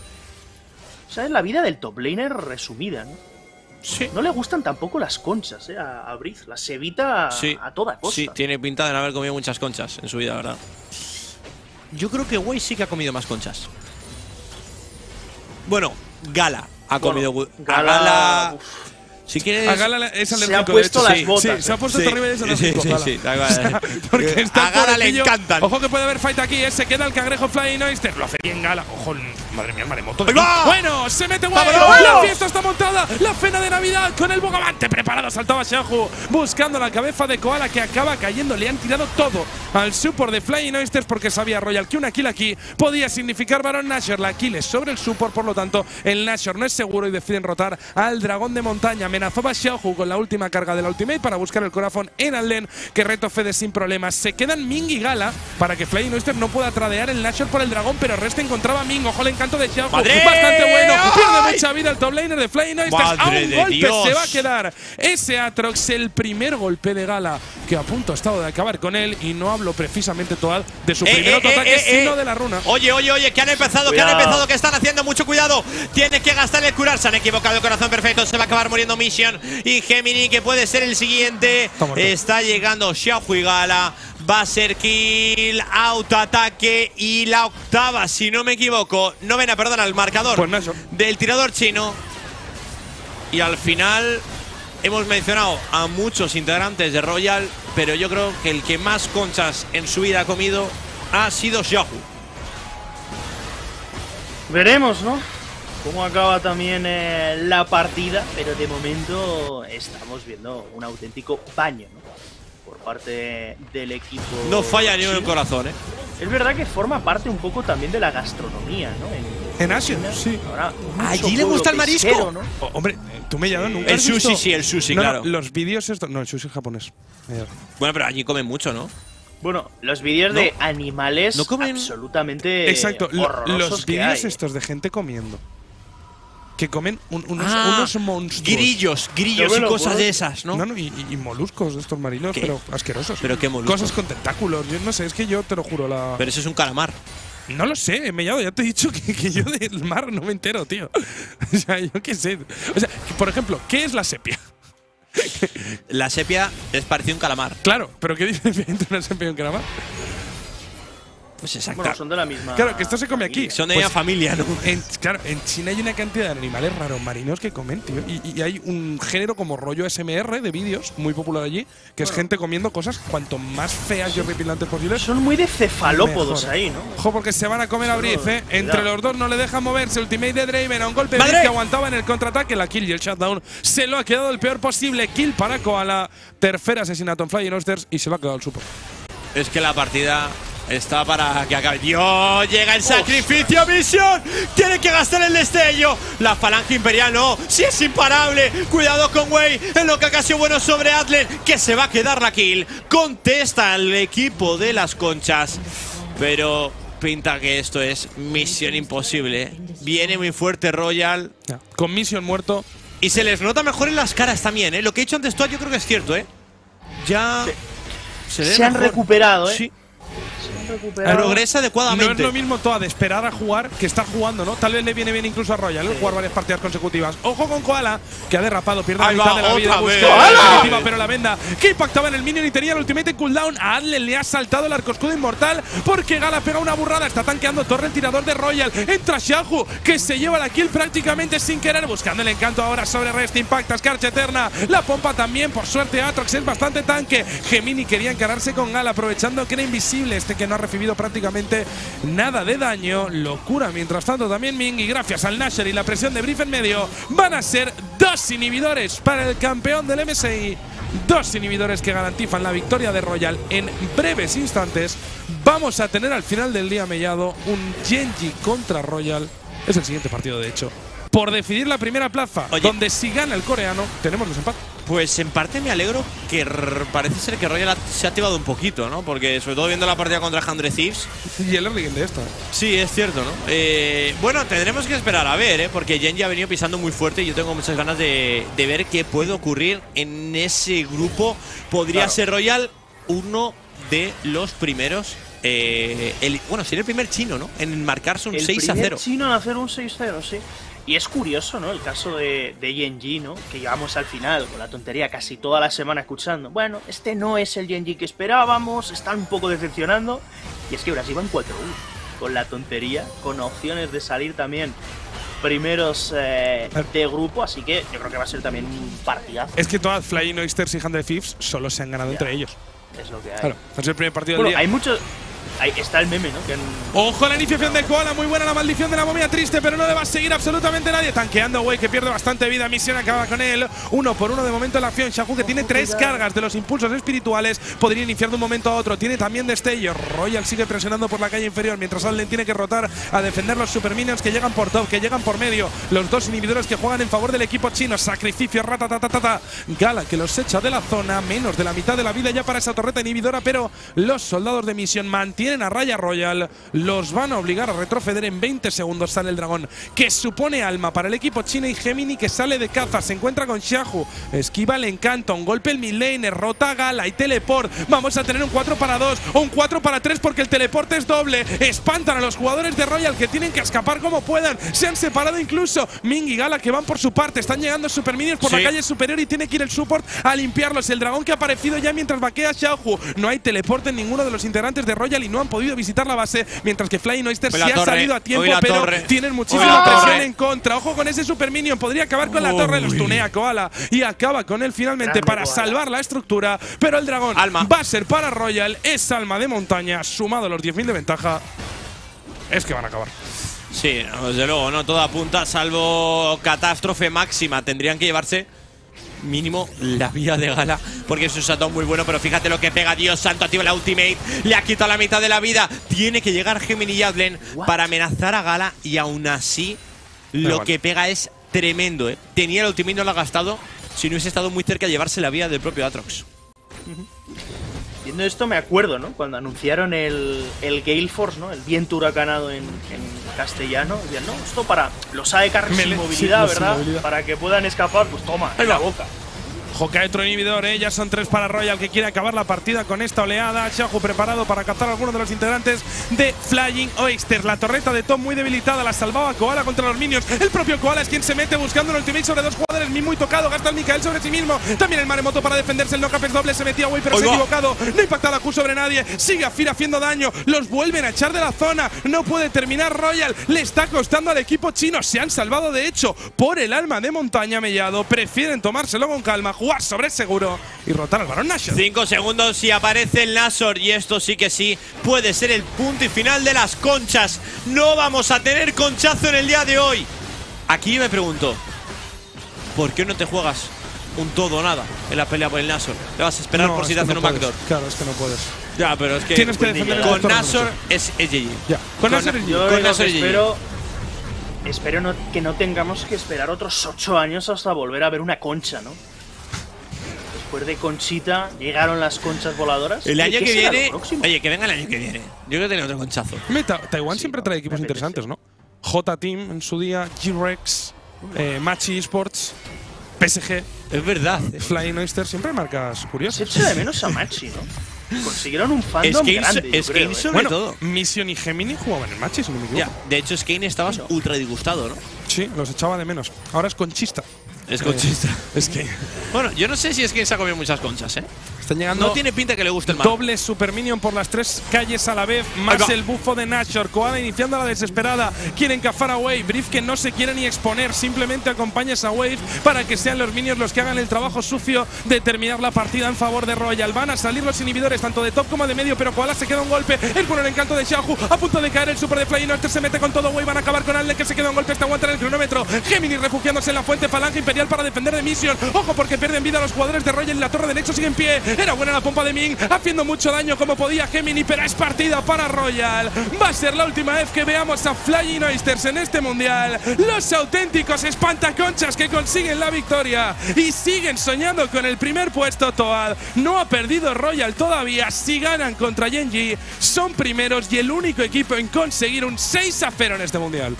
O sea, es la vida del top laner resumida, ¿no? Sí. No le gustan tampoco las conchas, a Breeze. Las evita Sí. a toda costa. Sí, tiene pinta de no haber comido muchas conchas en su vida, ¿verdad? Yo creo que Wei sí que ha comido más conchas. Bueno, Gala ha comido. Gala. uf. Si quieres. A Gala es Se alérgico, ha puesto de hecho. las botas, Sí, se ha puesto Sí, terrible y es sí, alérgico, sí, Gala. sí, da igual. Porque está A Gala le pobrecillo. encantan. Ojo que puede haber fight aquí, se queda el cangrejo Flying Oyster. Lo hace bien Gala. Ojo, madre mía, el maremoto. ¡Ahí va! Bueno, se mete Wei. ¡Vámonos! La fiesta está montada. La cena de Navidad con el bogavante preparado. Saltaba Xiaohu buscando la cabeza de Koala que acaba cayendo. Le han tirado todo al support de Flying Oysters porque sabía Royal que una kill aquí podía significar Baron Nashor. La kill es sobre el support, por lo tanto, el Nashor no es seguro y deciden rotar al dragón de montaña. Amenazaba Xiaohu con la última carga de la ultimate para buscar el corazón en Alden, que reto Fede sin problemas. Se quedan Ming y Gala para que Flying Oyster no pueda tradear el Nashor por el dragón, pero Resta encontraba a Ming. Ojo el encanto de Xiaohu. ¡Madre! Bastante bueno. ¡Ay! Pierde mucha vida el top laner de Flying Oysters. A ¡Madre un de golpe Dios! se va a quedar ese Atrox, el primer golpe de Gala, que a punto ha estado de acabar con él. Y no hablo precisamente Toad de su primer autoataque, sino de la runa. Oye, que han empezado, Cuidado. que están haciendo mucho cuidado. Tiene que gastar el curar, se han equivocado el corazón perfecto, se va a acabar muriendo Mission. Y Gemini, que puede ser el siguiente. Está llegando Xiaohu y Gala. Va a ser kill, autoataque y la octava, si no me equivoco. Novena, perdona, el marcador Pues Nashor. del tirador chino. Y al final hemos mencionado a muchos integrantes de Royal, pero yo creo que el que más conchas en su vida ha comido ha sido Xiaohu. Veremos, ¿no? Cómo acaba también la partida, pero de momento estamos viendo un auténtico baño, ¿no? Por parte del equipo. No falla ni en el chino. corazón, ¿eh? Es verdad que forma parte un poco también de la gastronomía, ¿no? En Asia, sí. Ahora, mucho ¿Allí le pueblo gusta el marisco? pesquero, ¿no? Hombre, tú me llamas nunca. El has visto? sushi, sí, el sushi, No, claro. Los vídeos estos. No, el sushi es japonés. Bueno, pero allí comen mucho, ¿no? Bueno, los vídeos de animales no comen- absolutamente Exacto, horrorosos los que vídeos hay. estos de gente comiendo. Que comen unos monstruos. Grillos Yo y me lo cosas puedo- de esas, ¿no? No, y moluscos de estos marinos, ¿Qué? pero asquerosos. ¿Pero qué moluscos? Cosas con tentáculos. Yo no sé, es que yo te lo juro. Pero eso es un calamar. No lo sé, Mellado, ya te he dicho que yo del mar no me entero, tío. O sea, yo qué sé. O sea, que, por ejemplo, ¿qué es la sepia? La sepia es parecido a un calamar. Claro, pero ¿qué diferencia hay entre una sepia y un calamar? Pues exacto. Bueno, son de la misma. Claro, que esto se come aquí. Son de Pues, una familia, ¿no? Claro, en China hay una cantidad de animales raros marinos que comen, tío. Y hay un género como rollo SMR de vídeos muy popular allí, que es gente comiendo cosas cuanto más feas y horripilantes posibles. Son muy de cefalópodos mejor. ahí, ¿no? Ojo, porque se van a comer a Breeze, ¿eh? Entre los dos no le dejan moverse. Ultimate de Draven a un golpe ¡Madre! Breeze que aguantaba en el contraataque. La kill y el shutdown se lo ha quedado el peor posible. Kill para Koala. Tercer asesinato en Flying Oysters y se lo ha quedado el support. Es que la partida está para que acabe. ¡Dios! Llega el sacrificio, Vision. Tiene que gastar el destello. La falange imperial no. Sí es imparable. Cuidado con Wei. En lo que ha sido bueno sobre Adler, que se va a quedar la kill. Contesta al equipo de las conchas. Pero pinta que esto es misión imposible. Viene muy fuerte Royal. Ya. Con Mission muerto. Y se les nota mejor en las caras también, ¿eh? Lo que he hecho antes tú, yo creo que es cierto, ¿eh? Ya se han recuperado, ¿eh? Sí. Recuperado. Progresa adecuadamente. No es lo mismo Toa de esperar a jugar que estar jugando, ¿no? Tal vez le viene bien incluso a Royal jugar varias partidas consecutivas. Ojo con Koala, que ha derrapado, pierde la mitad de la vida. Busca pero la venda que impactaba en el minion y tenía el ultimate en cooldown. A Adler le ha saltado el arcoscudo inmortal porque Gala pega una burrada. Está tanqueando Torre el tirador de Royal. Entra Xiaohu, que se lleva la kill prácticamente sin querer. Buscando el encanto ahora sobre Rest. Impacta Escarcha Eterna. La pompa también, por suerte Atrox es bastante tanque. Gemini quería encararse con Gala, aprovechando que era invisible. Que no ha recibido prácticamente nada de daño. Locura, mientras tanto también Ming, y gracias al Nashor y la presión de Brief en medio, van a ser 2 inhibidores para el campeón del MSI. 2 inhibidores que garantizan la victoria de Royal en breves instantes. Vamos a tener al final del día mellado un Genji contra Royal. Es el siguiente partido, de hecho, por decidir la primera plaza. Oye, donde si gana el coreano, tenemos desempate. Pues en parte me alegro que parece ser que Royal se ha activado un poquito, ¿no? Porque sobre todo viendo la partida contra 100 Thieves. Y el early game de esta. Sí, es cierto, ¿no? Bueno, tendremos que esperar a ver, ¿eh? Porque Genji ha venido pisando muy fuerte y yo tengo muchas ganas de ver qué puede ocurrir en ese grupo. Podría ser Royal uno de los primeros. Bueno, sería el primer chino, ¿no? En marcarse un 6-0. El primer chino en hacer un 6-0, sí. Y es curioso, ¿no? El caso de Genji, ¿no? Que llevamos al final con la tontería casi toda la semana escuchando. Bueno, este no es el Genji que esperábamos, están un poco decepcionando. Y es que Brasil van 4-1 con la tontería, con opciones de salir también primeros de grupo, así que yo creo que va a ser también un partidazo. Es que todas Flying Oysters y 100 Thieves solo se han ganado entre ellos. Es lo que hay. Claro, es el primer partido del día. Hay muchos. Ahí está el meme, ¿no? Ojo a la iniciación de Koala, muy buena la maldición de la momia triste, pero no le va a seguir absolutamente nadie. Tanqueando Wei, que pierde bastante vida. Misión acaba con él. 1 por 1 de momento en la acción. Xiaohu, que tiene 3 cargas de los impulsos espirituales, podría iniciar de un momento a otro. Tiene también destello. Royal sigue presionando por la calle inferior, mientras Allen tiene que rotar a defender los super minions que llegan por top, que llegan por medio. Los 2 inhibidores que juegan en favor del equipo chino. Sacrificio, ratatatata. Gala, que los echa de la zona. Menos de la mitad de la vida ya para esa torreta inhibidora, pero los soldados de misión mantienen a raya Royal. Los van a obligar a retroceder. En 20 segundos sale el dragón, que supone alma para el equipo chino, y Gemini, que sale de caza, se encuentra con Xiaohu, esquiva el encanto, un golpe el midlane, rota a Gala y teleport. Vamos a tener un 4-2 o un 4-3 porque el teleporte es doble. Espantan a los jugadores de Royal, que tienen que escapar como puedan. Se han separado incluso Ming y Gala, que van por su parte. Están llegando super minions por la calle superior y tiene que ir el support a limpiarlos. El dragón que ha aparecido ya mientras vaquea Xiaohu. No hay teleporte en ninguno de los integrantes de Royal y no han podido visitar la base, mientras que Flying Oysters sí ha salido a tiempo, pero tienen muchísima presión en contra. Ojo con ese super minion, podría acabar con la torre. Los tunea Koala y acaba con él finalmente para salvar la estructura, pero el dragón va a ser para Royal. Es alma de montaña, sumado a los 10.000 de ventaja, es que van a acabar. Sí, desde luego, no todo apunta, salvo catástrofe máxima. Tendrían que llevarse mínimo la vida de Gala, porque es un shutdown muy bueno, pero fíjate lo que pega. Dios santo, activa la ultimate, le ha quitado la mitad de la vida. Tiene que llegar Gemini y Adlen para amenazar a Gala, y aún así lo que pega es tremendo, ¿eh? Tenía el ultimate, no lo ha gastado. Si no hubiese estado muy cerca de llevarse la vida del propio Atrox. Viendo esto me acuerdo, ¿no? Cuando anunciaron el Gale Force, ¿no? El viento huracanado en castellano. Decían, no, esto para los AEK sin movilidad, ¿verdad? Para que puedan escapar, pues toma, en la boca. Ojo, que hay otro inhibidor, ya son 3 para Royal, que quiere acabar la partida con esta oleada. Xiaohu preparado para captar a alguno de los integrantes de Flying Oysters. La torreta de Tom muy debilitada, la salvaba Koala contra los minions. El propio Koala es quien se mete buscando un ultimate sobre 2 jugadores. Mi muy tocado, gasta el Mikael sobre sí mismo. También el Maremoto para defenderse, el knock-up es doble, se metía Wei, pero se ha equivocado. No impacta la Q sobre nadie, sigue Afir haciendo daño. Los vuelven a echar de la zona, no puede terminar Royal. Le está costando al equipo chino, se han salvado de hecho por el alma de montaña Mellado. Prefieren tomárselo con calma, jugar sobre seguro y rotar al Barón Nashor. 5 segundos y aparece el Nashor, y esto sí que sí puede ser el punto y final de las conchas. No vamos a tener conchazo en el día de hoy. Aquí me pregunto, ¿por qué no te juegas un todo o nada en la pelea por el Nashor? Te vas a esperar por si te hacen un backdoor. Claro, es que no puedes. Ya, pero es que tienes que defender con Nashor es GG. Ya, con Nashor es GG. Espero que no tengamos que esperar otros 8 años hasta volver a ver una concha, ¿no? Después de Conchita, llegaron las conchas voladoras. El año que viene… Oye, que venga el año que viene. Yo creo que tiene otro conchazo. Taiwán siempre trae equipos interesantes, ¿no? J-Team en su día, G-Rex, Machi Esports, PSG. Es verdad. Flying Oyster, siempre marcas curiosas. Se echa de menos a Machi, ¿no? Consiguieron un fandom grande, Skane sobre bueno, todo. Mission y Gemini jugaban en Machi, si no me equivoco. Ya, de hecho, Skane estabas ultra disgustado, ¿no? Sí, los echaba de menos. Ahora es conchista. Es conchista. Es que… Bueno, yo no sé si Skane se ha comido muchas conchas, ¿eh? Están llegando… No tiene pinta que le guste el mar. Doble Super Minion por las 3 calles a la vez, más el bufo de Nashor. Koala iniciando la desesperada. Quieren cazar a Wave. Brief que no se quiere ni exponer. Simplemente acompañas a Wave para que sean los minions los que hagan el trabajo sucio de terminar la partida en favor de Royal. Van a salir los inhibidores, tanto de top como de medio, pero Koala se queda un golpe. El bueno, el encanto de Xiaohu, a punto de caer el super de Flying Oyster, se mete con todo Wave. Van a acabar con Allen, que se queda un golpe, está aguantando el cronómetro. Gemini refugiándose en la fuente, Falange Imperial para defender de Mission. Ojo, porque pierden vida los jugadores de Royal y la torre de Nexo sigue en pie. Era buena la pompa de Ming, haciendo mucho daño como podía Gemini, pero es partida para Royal. Va a ser la última vez que veamos a Flying Oysters en este mundial. Los auténticos espantaconchas que consiguen la victoria y siguen soñando con el primer puesto. Toad no ha perdido Royal todavía. Si ganan contra Genji, son primeros y el único equipo en conseguir un 6-0 en este mundial.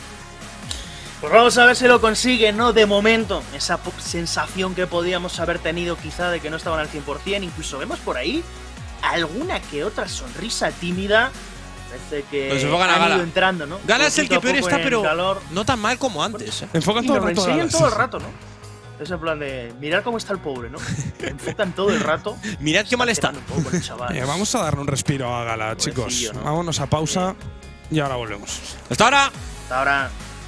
Pues vamos a ver si lo consiguen, ¿no? De momento, esa sensación que podíamos haber tenido quizá de que no estaban al 100%, incluso vemos por ahí alguna que otra sonrisa tímida. Parece que pues han ido entrando, ¿no? Gala es el que peor está, pero no tan mal como antes. Enfocan todo el rato. Lo enseñan todo el rato, ¿no? Es en plan de mirar cómo está el pobre, ¿no? Enfocan todo el rato. Mirad qué mal está. Vamos a darle un respiro a Gala, chicos. ¿No? Vámonos a pausa y ahora volvemos. ¡Hasta ahora! Hasta ahora.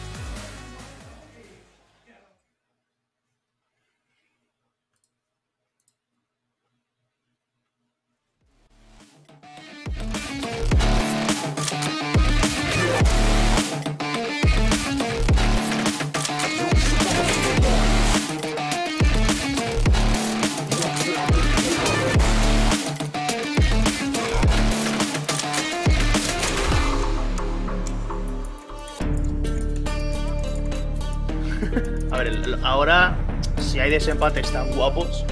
A ver, ahora, si hay desempates tan guapos…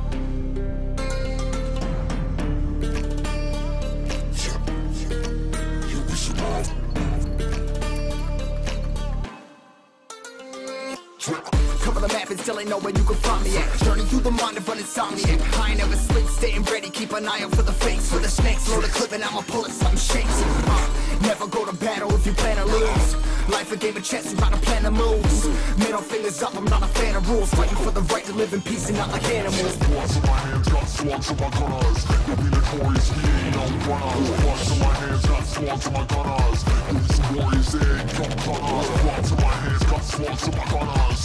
Cover the map and still ain't know where you can find me at. Journey through the mind of an insomniac. I ain't never sleep, staying ready, keep an eye out for the fakes. For the snakes, load a clip and I'ma pull it, something shakes. Never go to battle if you plan to lose. Life a game of chess, you gotta plan the moves. Middle fingers up, I'm not a fan of rules. Fighting for the right to live in peace and not like animals. Bloods in my hands, got swords in my gunners. You'll be notorious, we ain't no runners. Bloods in my hands, got swords in my gunners. These warriors, they ain't no gunners. Bloods in my hands, got swords in my gunners.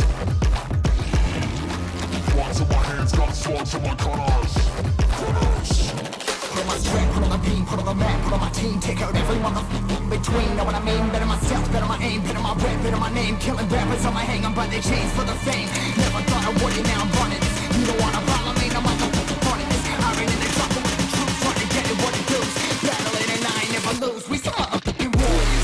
Bloods in my hands, got swords in my gunners. Put on my strap, put on the beam, put on the map, put on my team. Take out every motherfucker in between. Know what I mean? Better myself, better my aim, better my rap, better my name. Killing rappers on my hang, I'm by their chains for the fame. Never thought I would it, now I'm running this. You don't wanna follow me, no matter what the fun is. I ran in the trouble with the truth, trying to get it what it does. Battling and I ain't never lose. We some motherfucking warriors.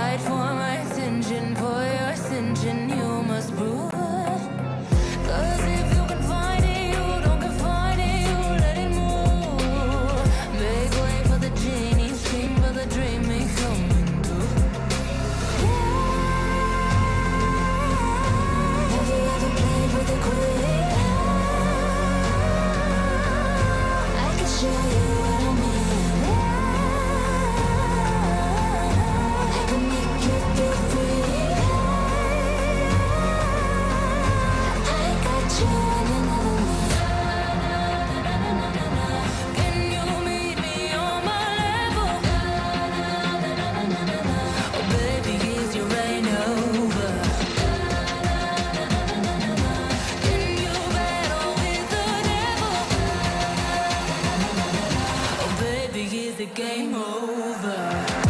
Fight for my attention, for your ascension, you must prove. 'Cause if you can find it, you don't confine it, you let it move. Make way for the genie, scream for the dream, may coming through. Have you ever played with a queen? I can show you what I mean. I can make you feel free. I got you in another me. Can you meet me on my level? Oh baby, is your reign over? Can you battle with the devil? Oh baby, is the game over?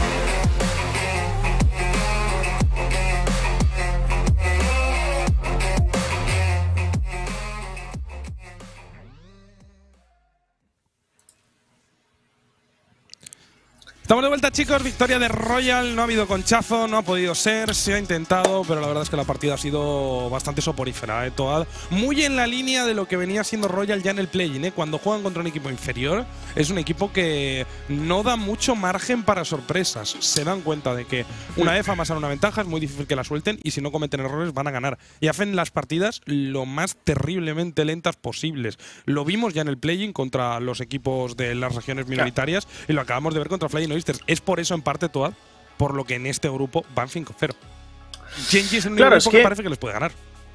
Estamos de vuelta, chicos. Victoria de Royal. No ha habido conchazo, no ha podido ser. Se ha intentado, pero la verdad es que la partida ha sido bastante soporífera. Toad muy en la línea de lo que venía siendo Royal ya en el play-in. Cuando juegan contra un equipo inferior, es un equipo que no da mucho margen para sorpresas. Se dan cuenta de que una vez amasan una ventaja, es muy difícil que la suelten y si no cometen errores van a ganar. Y hacen las partidas lo más terriblemente lentas posibles. Lo vimos ya en el play-in contra los equipos de las regiones minoritarias y lo acabamos de ver contra Flying. Es por eso, en parte, Toad, por lo que en este grupo van 5-0. Gen.G es el único grupo que parece que les puede ganar.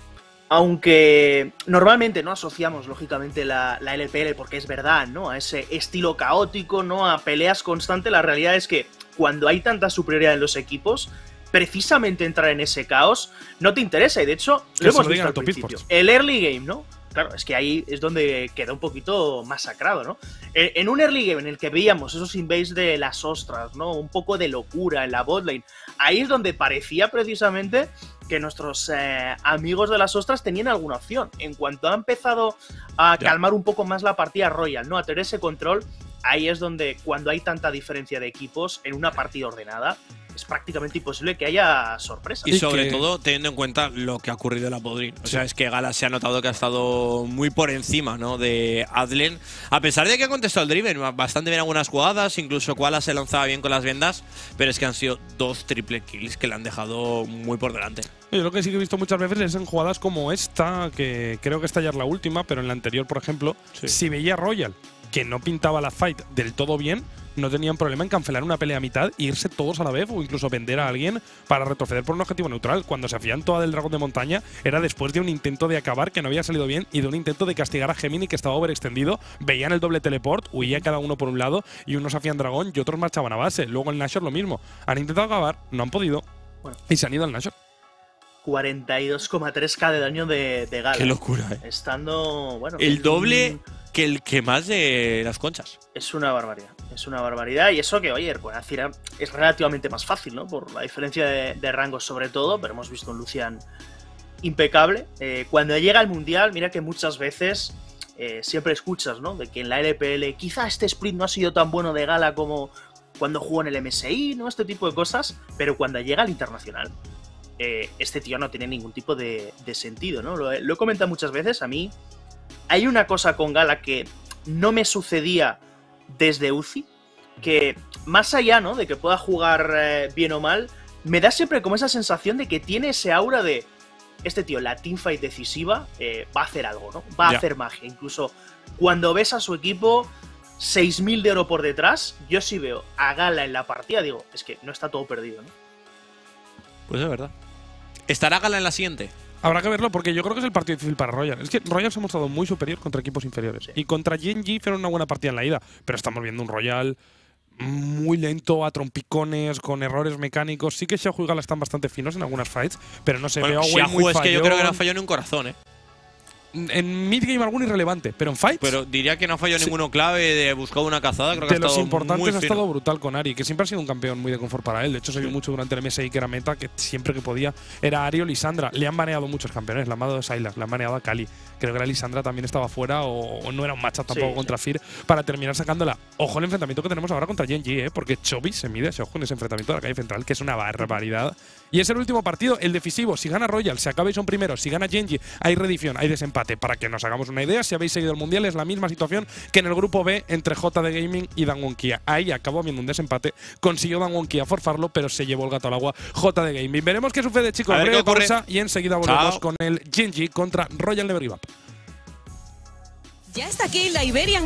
Aunque normalmente no asociamos, lógicamente, la LPL, porque es verdad, ¿no? A ese estilo caótico, ¿no? A peleas constantes. La realidad es que cuando hay tanta superioridad en los equipos, precisamente entrar en ese caos no te interesa. Y de hecho, lo hemos visto al principio. El early game, ¿no? Claro, es que ahí es donde queda un poquito masacrado, ¿no? En un early game en el que veíamos esos invades de las ostras, ¿no? Un poco de locura en la botlane. Ahí es donde parecía precisamente que nuestros amigos de las ostras tenían alguna opción. En cuanto ha empezado a calmar un poco más la partida Royal, ¿no? A tener ese control, ahí es donde, cuando hay tanta diferencia de equipos en una partida ordenada, es prácticamente imposible que haya sorpresas. Y sobre todo teniendo en cuenta lo que ha ocurrido en la Podrin. O sea, es que Gala se ha notado que ha estado muy por encima, ¿no? De Adlen. A pesar de que ha contestado el Driven bastante bien algunas jugadas, incluso Koala se lanzaba bien con las vendas, pero es que han sido 2 triple kills que le han dejado muy por delante. Yo lo que sí que he visto muchas veces es en jugadas como esta, que creo que esta ya es la última, pero en la anterior, por ejemplo, si veía Royal que no pintaba la fight del todo bien, no tenían problema en cancelar una pelea a mitad e irse todos a la vez o incluso vender a alguien para retroceder por un objetivo neutral. Cuando se hacían toda del dragón de montaña era después de un intento de acabar que no había salido bien y de un intento de castigar a Gemini que estaba overextendido. Veían el doble teleport, huía cada uno por un lado y unos hacían dragón y otros marchaban a base. Luego el Nashor lo mismo. Han intentado acabar, no han podido y se han ido al Nashor. 42,3k de daño de Gala. Qué locura, Estando, bueno, el doble que el que más de las conchas. Es una barbaridad. Es una barbaridad. Y eso que, oye, pues es relativamente más fácil, ¿no? Por la diferencia de rangos sobre todo, pero hemos visto un Lucian impecable. Cuando llega al Mundial, mira que muchas veces siempre escuchas, ¿no? De que en la LPL quizá este split no ha sido tan bueno de Gala como cuando jugó en el MSI, ¿no? Este tipo de cosas. Pero cuando llega al internacional, este tío no tiene ningún tipo de sentido, ¿no? Lo he comentado muchas veces. A mí hay una cosa con Gala que no me sucedía desde UCI, que más allá, ¿no? De que pueda jugar bien o mal, me da siempre como esa sensación de que tiene ese aura de este tío, la teamfight decisiva, va a hacer algo, ¿no? Va a hacer magia. Incluso cuando ves a su equipo 6.000 de oro por detrás, yo sí veo a Gala en la partida, digo, es que no está todo perdido, ¿no? Pues es verdad. ¿Estará Gala en la siguiente? Habrá que verlo porque yo creo que es el partido difícil para Royal. Es que Royal se ha mostrado muy superior contra equipos inferiores. Y contra Gen.G fueron una buena partida en la ida. Pero estamos viendo un Royal muy lento, a trompicones, con errores mecánicos. Sí que Xiaohu y Gala están bastante finos en algunas fights, pero no se ve a Wei muy es que yo creo que no ha fallado ni un corazón, En mid-game algún irrelevante, pero en fights… Pero diría que no ha fallado ninguno clave, de buscado una cazada. Creo que de los importantes muy ha fino. estado brutal con Ari, que siempre ha sido un campeón muy de confort para él. De hecho, se vio mucho durante el MSI que era meta, que siempre que podía era Ari o Lisandra. Le han baneado muchos campeones, le han baneado a Sylas, le han baneado a Kali. Creo que la Lisandra también estaba fuera o no era un matchup tampoco contra Fear para terminar sacándola. Ojo el enfrentamiento que tenemos ahora contra Gen.G, porque Chovy se mide ese ojo en ese enfrentamiento de la calle central, que es una barbaridad. Y es el último partido, el decisivo. Si gana Royal, se acaba y son primeros. Si gana Gen.G, hay reedición, hay desempate. Para que nos hagamos una idea, si habéis seguido el Mundial, es la misma situación que en el grupo B entre JD Gaming y Dangwon-Kia. Ahí acabó habiendo un desempate. Consiguió Dangwon-Kia forfarlo, pero se llevó el gato al agua JD Gaming. Veremos qué sucede, chicos. Breve pausa y enseguida volvemos con el Gen.G contra Royal Never Give Up. Ya está aquí la Iberian